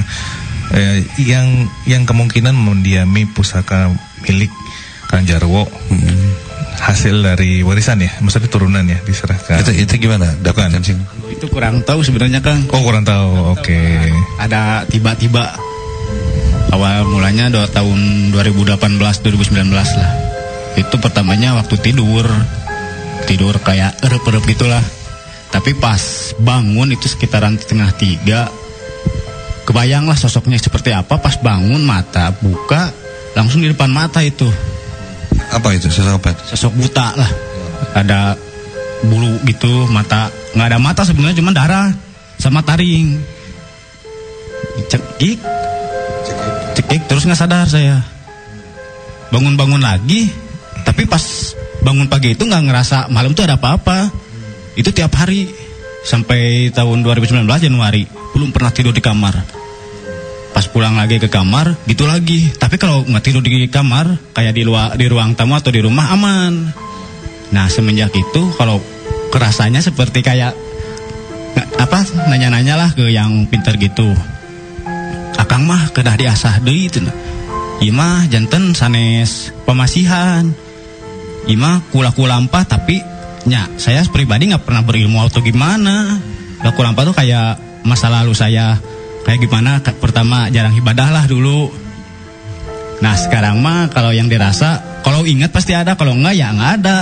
yang kemungkinan mendiami pusaka milik Kang Jarwo, hasil dari warisan ya, maksudnya turunan ya, diserahkan. Itu gimana? Itu kurang tahu sebenarnya Kang. Oh kurang tahu, oke. Ada tiba-tiba awal mulanya tahun 2018-2019 lah. Itu pertamanya waktu tidur kayak erup-erup gitulah. Tapi pas bangun itu sekitaran 2:30, kebayanglah sosoknya seperti apa. Pas bangun mata buka, langsung di depan mata itu. Apa itu? Sosok apa? Sosok buta lah. Ada bulu gitu, mata nggak ada mata sebenarnya, cuma darah sama taring. Cekik terus nggak sadar saya. Bangun lagi, tapi pas bangun pagi itu nggak ngerasa malam tuh ada apa-apa. Itu tiap hari sampai tahun 2019 Januari belum pernah tidur di kamar. Pas pulang lagi ke kamar gitu lagi. Tapi kalau nggak tidur di kamar kayak di ruang tamu atau di rumah aman. Nah semenjak itu kalau kerasanya seperti kayak nanya-nanya lah ke yang pintar gitu. Akang mah kedah diasah deui itu. Imah janten sanes pemasihan. Imah kula-kulampah tapi saya pribadi nggak pernah berilmu atau gimana. Kulampah tuh kayak masa lalu saya kayak gimana. Pertama jarang ibadah lah dulu. Nah sekarang mah kalau yang dirasa, kalau ingat pasti ada, kalau enggak ya enggak ada.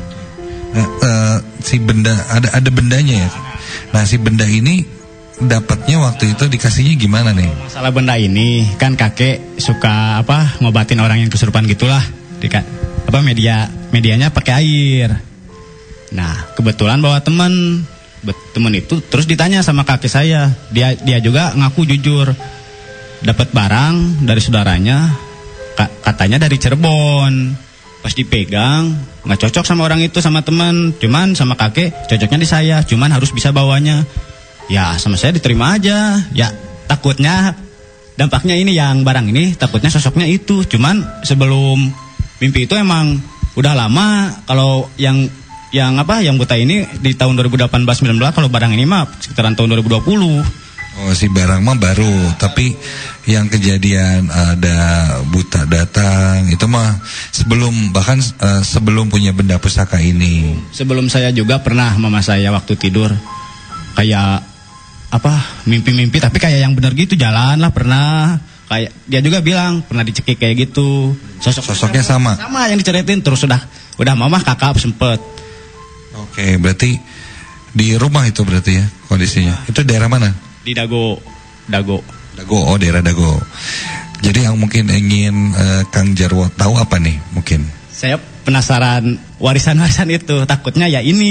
Si benda ada bendanya ya. Nah si benda ini dapatnya waktu itu dikasihnya gimana nih? Masalah benda ini kan kakek suka ngobatin orang yang kesurupan gitulah. Medianya pakai air. Nah kebetulan bawa teman itu terus ditanya sama kakek saya, dia juga ngaku jujur dapat barang dari saudaranya, katanya dari Cirebon. Pas dipegang nggak cocok sama orang itu, sama teman, cuman sama kakek cocoknya di saya, cuman harus bisa bawanya. Ya sama saya diterima aja. Ya takutnya dampaknya ini yang barang ini, takutnya sosoknya itu. Cuman sebelum mimpi itu emang udah lama kalau yang yang buta ini di tahun 2018-19, kalau barang ini mah sekitaran tahun 2020. Oh, si barang mah baru, tapi yang kejadian ada buta datang itu mah sebelum punya benda pusaka ini. Sebelum saya juga pernah mama saya waktu tidur kayak mimpi-mimpi, tapi kayak yang benar gitu, jalan lah pernah. Kayak dia juga bilang pernah dicekik kayak gitu. Sosoknya sama yang diceritain, terus udah mama kakak sempet. Oke, berarti di rumah itu berarti ya kondisinya. Itu daerah mana? Di Dago, oh daerah Dago. Jadi yang mungkin ingin Kang Jarwo tahu apa nih mungkin? Saya penasaran warisan-warisan itu, takutnya.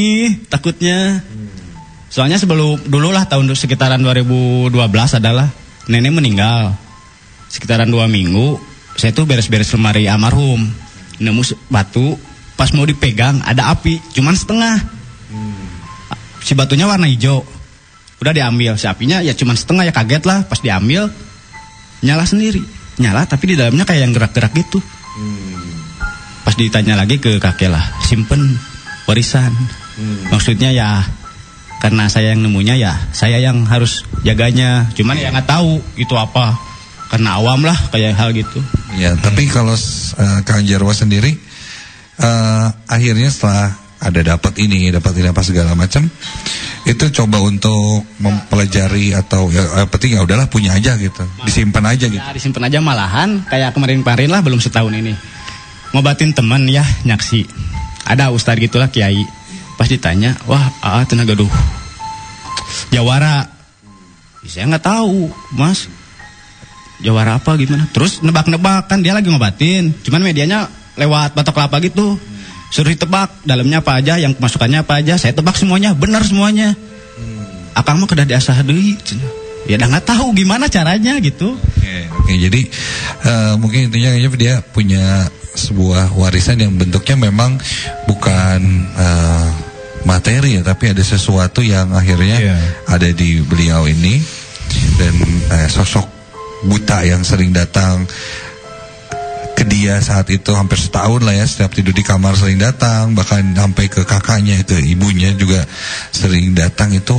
Soalnya dulu lah tahun sekitaran 2012 adalah nenek meninggal. Sekitaran 2 minggu, saya tuh beres-beres lemari almarhum, nemu batu, pas mau dipegang ada api, cuman setengah. Si batunya warna hijau. Udah diambil, si apinya ya cuman setengah, ya kaget lah pas diambil. Nyala sendiri. Nyala tapi di dalamnya kayak yang gerak-gerak gitu. Pas ditanya lagi ke kakek lah, simpen warisan. Maksudnya ya karena saya yang nemunya, ya saya yang harus jaganya. Cuman ya nggak tahu itu apa, karena awam lah kayak hal gitu. Ya, tapi kalau Kang Jarwo sendiri akhirnya setelah ada dapat ini apa segala macam, itu coba untuk mempelajari atau ya penting ya udahlah punya aja gitu, disimpan aja gitu. Ya, disimpan aja, malahan kayak kemarin-kemarin lah, belum setahun ini ngobatin teman ya, nyaksi ada ustad gitulah, kiai. Pas ditanya, wah tenaga duh jawara, saya nggak tahu mas jawara apa gimana. Terus nebak-nebak, kan dia lagi ngobatin, cuman medianya lewat batok kelapa gitu. Suruh ditebak dalamnya apa aja, yang kemasukannya apa aja. Saya tebak semuanya, benar semuanya. Akang mah kedah diasah deui. Ya udah nggak tahu gimana caranya gitu. Oke, jadi mungkin intinya dia punya sebuah warisan yang bentuknya memang bukan materi ya, tapi ada sesuatu yang akhirnya ada di beliau ini. Dan sosok buta yang sering datang ke dia saat itu hampir setahun lah ya, setiap tidur di kamar sering datang, bahkan sampai ke kakaknya, ke ibunya juga sering datang. Itu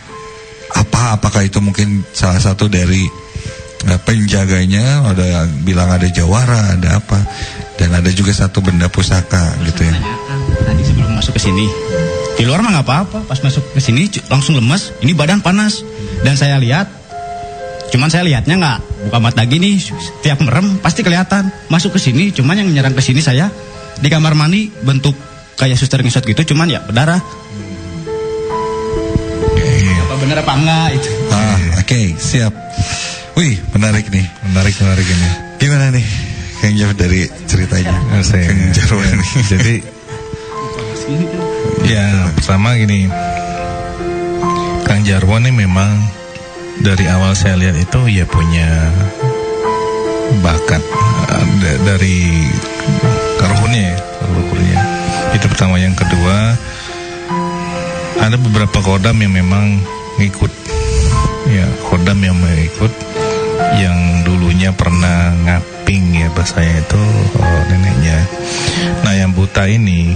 apakah itu mungkin salah satu dari penjaganya? Ada yang bilang ada jawara, ada apa, dan ada juga satu benda pusaka gitu ya. Tadi sebelum masuk ke sini, di luar mah nggak apa-apa, pas masuk ke sini langsung lemas, ini badan panas. Dan saya lihat, cuman saya lihatnya nggak buka mata gini, tiap merem pasti kelihatan. Masuk ke sini, cuman yang menyerang ke sini saya di kamar mandi, bentuk kayak suster ngesot gitu, cuman ya berdarah. Apa bener apa enggak itu? Oke, siap. Wih, menarik nih, menarik ini. Gimana nih Kang Jarwo dari ceritanya? Kang Jarwo nih. Jadi ya pertama gini, Kang Jarwo nih memang dari awal saya lihat itu ya punya bakat dari karunia. Itu pertama. Yang kedua, ada beberapa kodam yang memang ngikut. Ya, kodam yang mengikut, yang dulunya pernah ngaping ya bahasanya itu neneknya. Nah, yang buta ini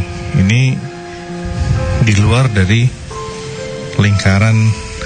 di luar dari lingkaran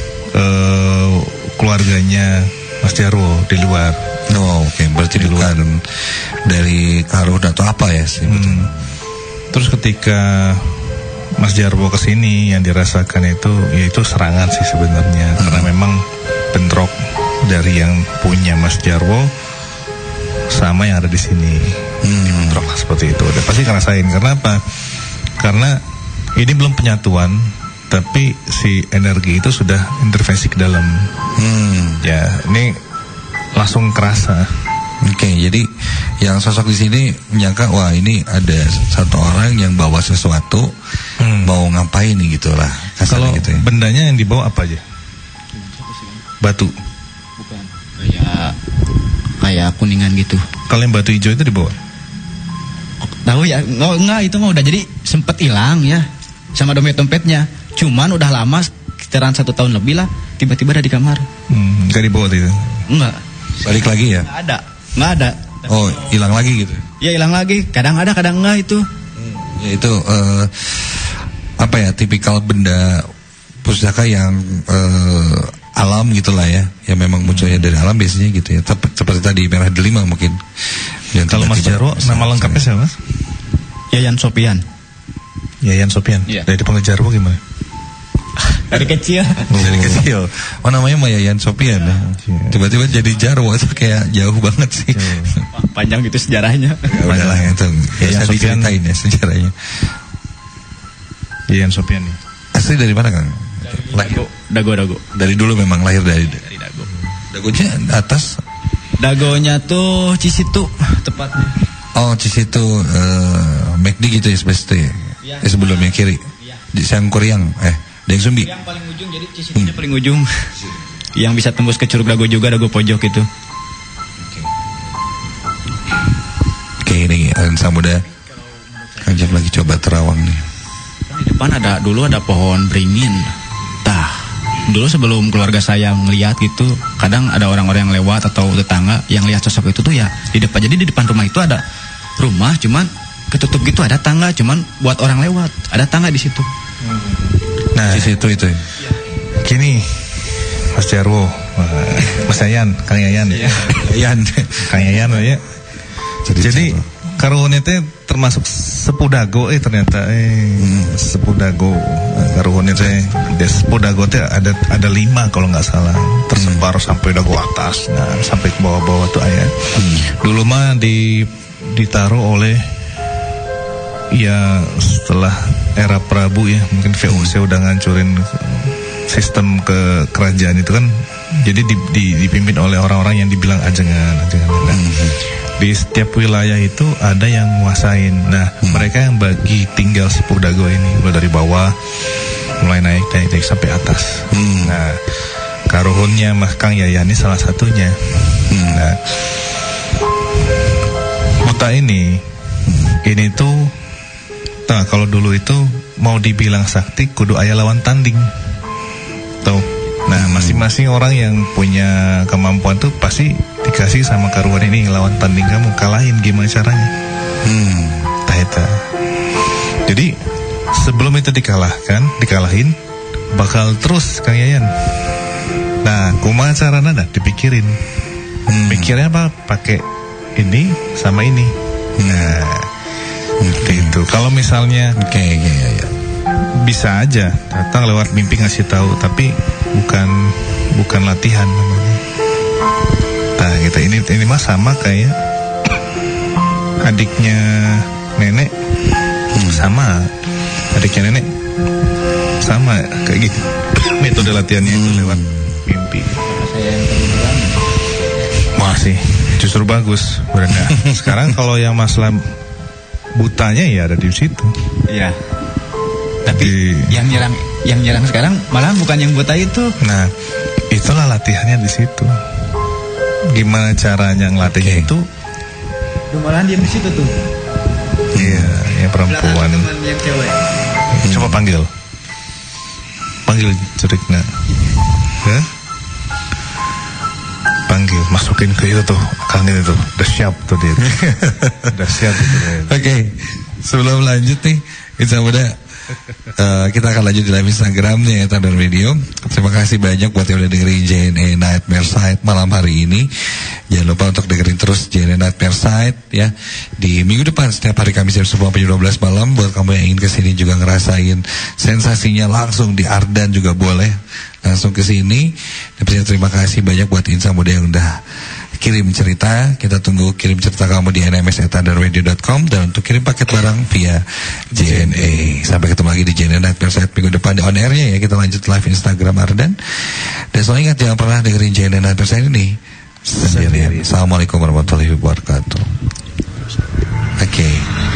keluarganya Mas Jarwo, di luar. Oh, oke. Berarti di luar dari karun atau apa ya sih? Terus ketika Mas Jarwo kesini, yang dirasakan itu serangan sih sebenarnya, karena memang bentrok dari yang punya Mas Jarwo sama yang ada di sini. Bentrok seperti itu. Udah pasti ngerasain. Karena apa? Karena ini belum penyatuan, tapi si energi itu sudah intervensi ke dalam. Ya, ini langsung kerasa. Oke, jadi yang sosok di sini menyangka, wah ini ada satu orang yang bawa sesuatu, mau ngapain nih gitulah. Kalau gitu ya. Bendanya yang dibawa apa aja? Batu. Bukan. Kayak kuningan gitu. Kalau yang batu hijau itu dibawa? Tahu ya? Enggak, itu mah udah jadi sempet hilang ya, sama dompet-dompetnya. Cuman udah lama, sekitaran 1 tahun lebih lah, tiba-tiba ada di kamar. Gak dibawa itu? Enggak. Balik lagi ya? Nggak ada. Oh, hilang lagi gitu? Ya hilang lagi, kadang ada, kadang enggak itu. Ya itu apa ya, tipikal benda pusaka yang alam gitulah ya, yang memang munculnya dari alam biasanya gitu ya. Seperti tadi merah delima mungkin. Kalau Mas Jarwo, nama lengkapnya siapa Mas? Yayan Sopian. Yayan Sopian. Iya. Dari dipanggil Jarwo gimana? Dari kecil. Dari kecil. Oh, namanya Mah Yayan Sopian. Tiba-tiba jadi Jarwo, itu kayak jauh banget sih. Panjang gitu sejarahnya. Ya udahlah itu. Bisa diceritain ya sejarahnya. Yayan Sopian nih. Asli dari mana Kang? Dago. Dari dulu memang lahir dari Dago. Dagonya atas. Dagonya tuh Cisitu tepatnya. Oh, Cisitu McD gitu ya sebesnya. Ya. Sebelumnya kiri. Ya. Di Sangkuriang. Deng Sumbi. Yang paling ujung, jadi Cisitunya paling ujung. Yang bisa tembus ke Curug Dago juga, Dago pojok itu. Oke, ini Lensa Muda. Kajab lagi coba terawang nih. Di depan dulu ada pohon beringin. Dulu sebelum keluarga saya ngelihat gitu, kadang ada orang-orang yang lewat atau tetangga yang lihat sosok itu tuh ya di depan. Jadi di depan rumah itu ada rumah, cuman ketutup gitu, ada tangga, cuman buat orang lewat. Ada tangga di situ. Nah, di situ itu. Gini, Mas Jarwo, Mas Yayan, Kang Yayan. Yayan. Kang Yayan ya. Jadi karuhun itu termasuk sepuh Dago ternyata sepuh Dago. Karuhun itu sepuh Dago itu ada 5 kalau nggak salah, tersebar sampai Dago atas, nah sampai ke bawah-bawah tuh ayah. Dulu mah ditaruh oleh ya setelah era Prabu ya, mungkin VOC udah ngancurin sistem ke kerajaan itu kan, jadi dipimpin oleh orang-orang yang dibilang ajengan. Nah, di setiap wilayah itu ada yang nguasain. Nah, mereka yang bagi tinggal sepuh Dago ini, mulai dari bawah, mulai naik sampai atas. Nah, karuhunnya Mas Kang Yayan ini salah satunya. Nah, buta ini tuh, nah kalau dulu itu mau dibilang sakti, kudu aya lawan tanding. Tuh. Nah, masing-masing orang yang punya kemampuan tuh pasti dikasih sama karuan ini lawan tanding kamu, kalahin gimana caranya. Taeta. Jadi sebelum itu dikalahin, bakal terus Kang Yayan. Nah, kumaha carana dipikirin. Pikirnya apa? Pakai ini sama ini. Nah, itu. Kalau misalnya bisa aja datang lewat mimpi ngasih tahu, tapi bukan latihan namanya. Nah, kita ini mah sama kayak adiknya nenek, sama adiknya nenek sama kayak gitu. Metode latihannya itu lewat mimpi. Masih justru bagus, Brenda. Sekarang kalau yang masalah butanya ya ada di situ. Iya. Tapi yang nyerang sekarang malah bukan yang buta itu. Nah, itulah latihannya di situ. Gimana caranya ngelatihnya itu? Malahan dia di situ tuh. Iya, yang perempuan. Yang cewek. Coba panggil ceriknya. Ya? Panggil, masukin ke itu tuh, Kang itu tuh, udah siap tuh dia. Udah siap gitu. Oke, sebelum lanjut nih, Insan Muda, kita akan lanjut di live Instagramnya ya, Tandar Radio. Terima kasih banyak buat yang udah dengerin JNE Nightmare Side malam hari ini. Jangan lupa untuk dengerin terus JNE Nightmare Side ya di minggu depan setiap hari Kamis jam 10 sampai 12 malam. Buat kamu yang ingin kesini juga ngerasain sensasinya langsung di Ardan juga boleh langsung kesini. Dan terima kasih banyak buat Insan Muda yang udah kirim cerita. Kita tunggu kirim cerita kamu di nms@tandarradio.com dan untuk kirim paket barang via JNE. Sampai ketemu lagi di JNE Nightmare Side minggu depan di on airnya ya. Kita lanjut live Instagram Ardan. Dan selalu ingat jangan pernah dengerin JNE Nightmare Side ini sendirian. Assalamualaikum warahmatullahi wabarakatuh. Oke.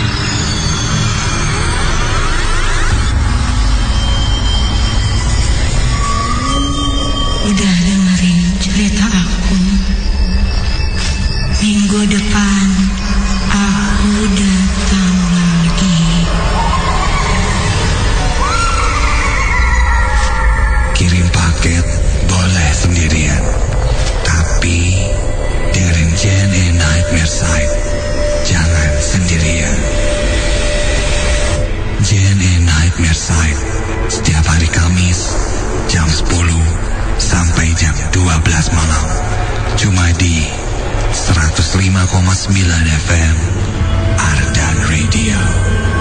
Udah dengerin cerita aku. Minggu depan aku datang lagi. Kirim paket boleh sendirian, tapi dengerin JNE Nightmare Side jangan sendirian. 11 malam. Cuma di 105,9 FM Ardan Radio.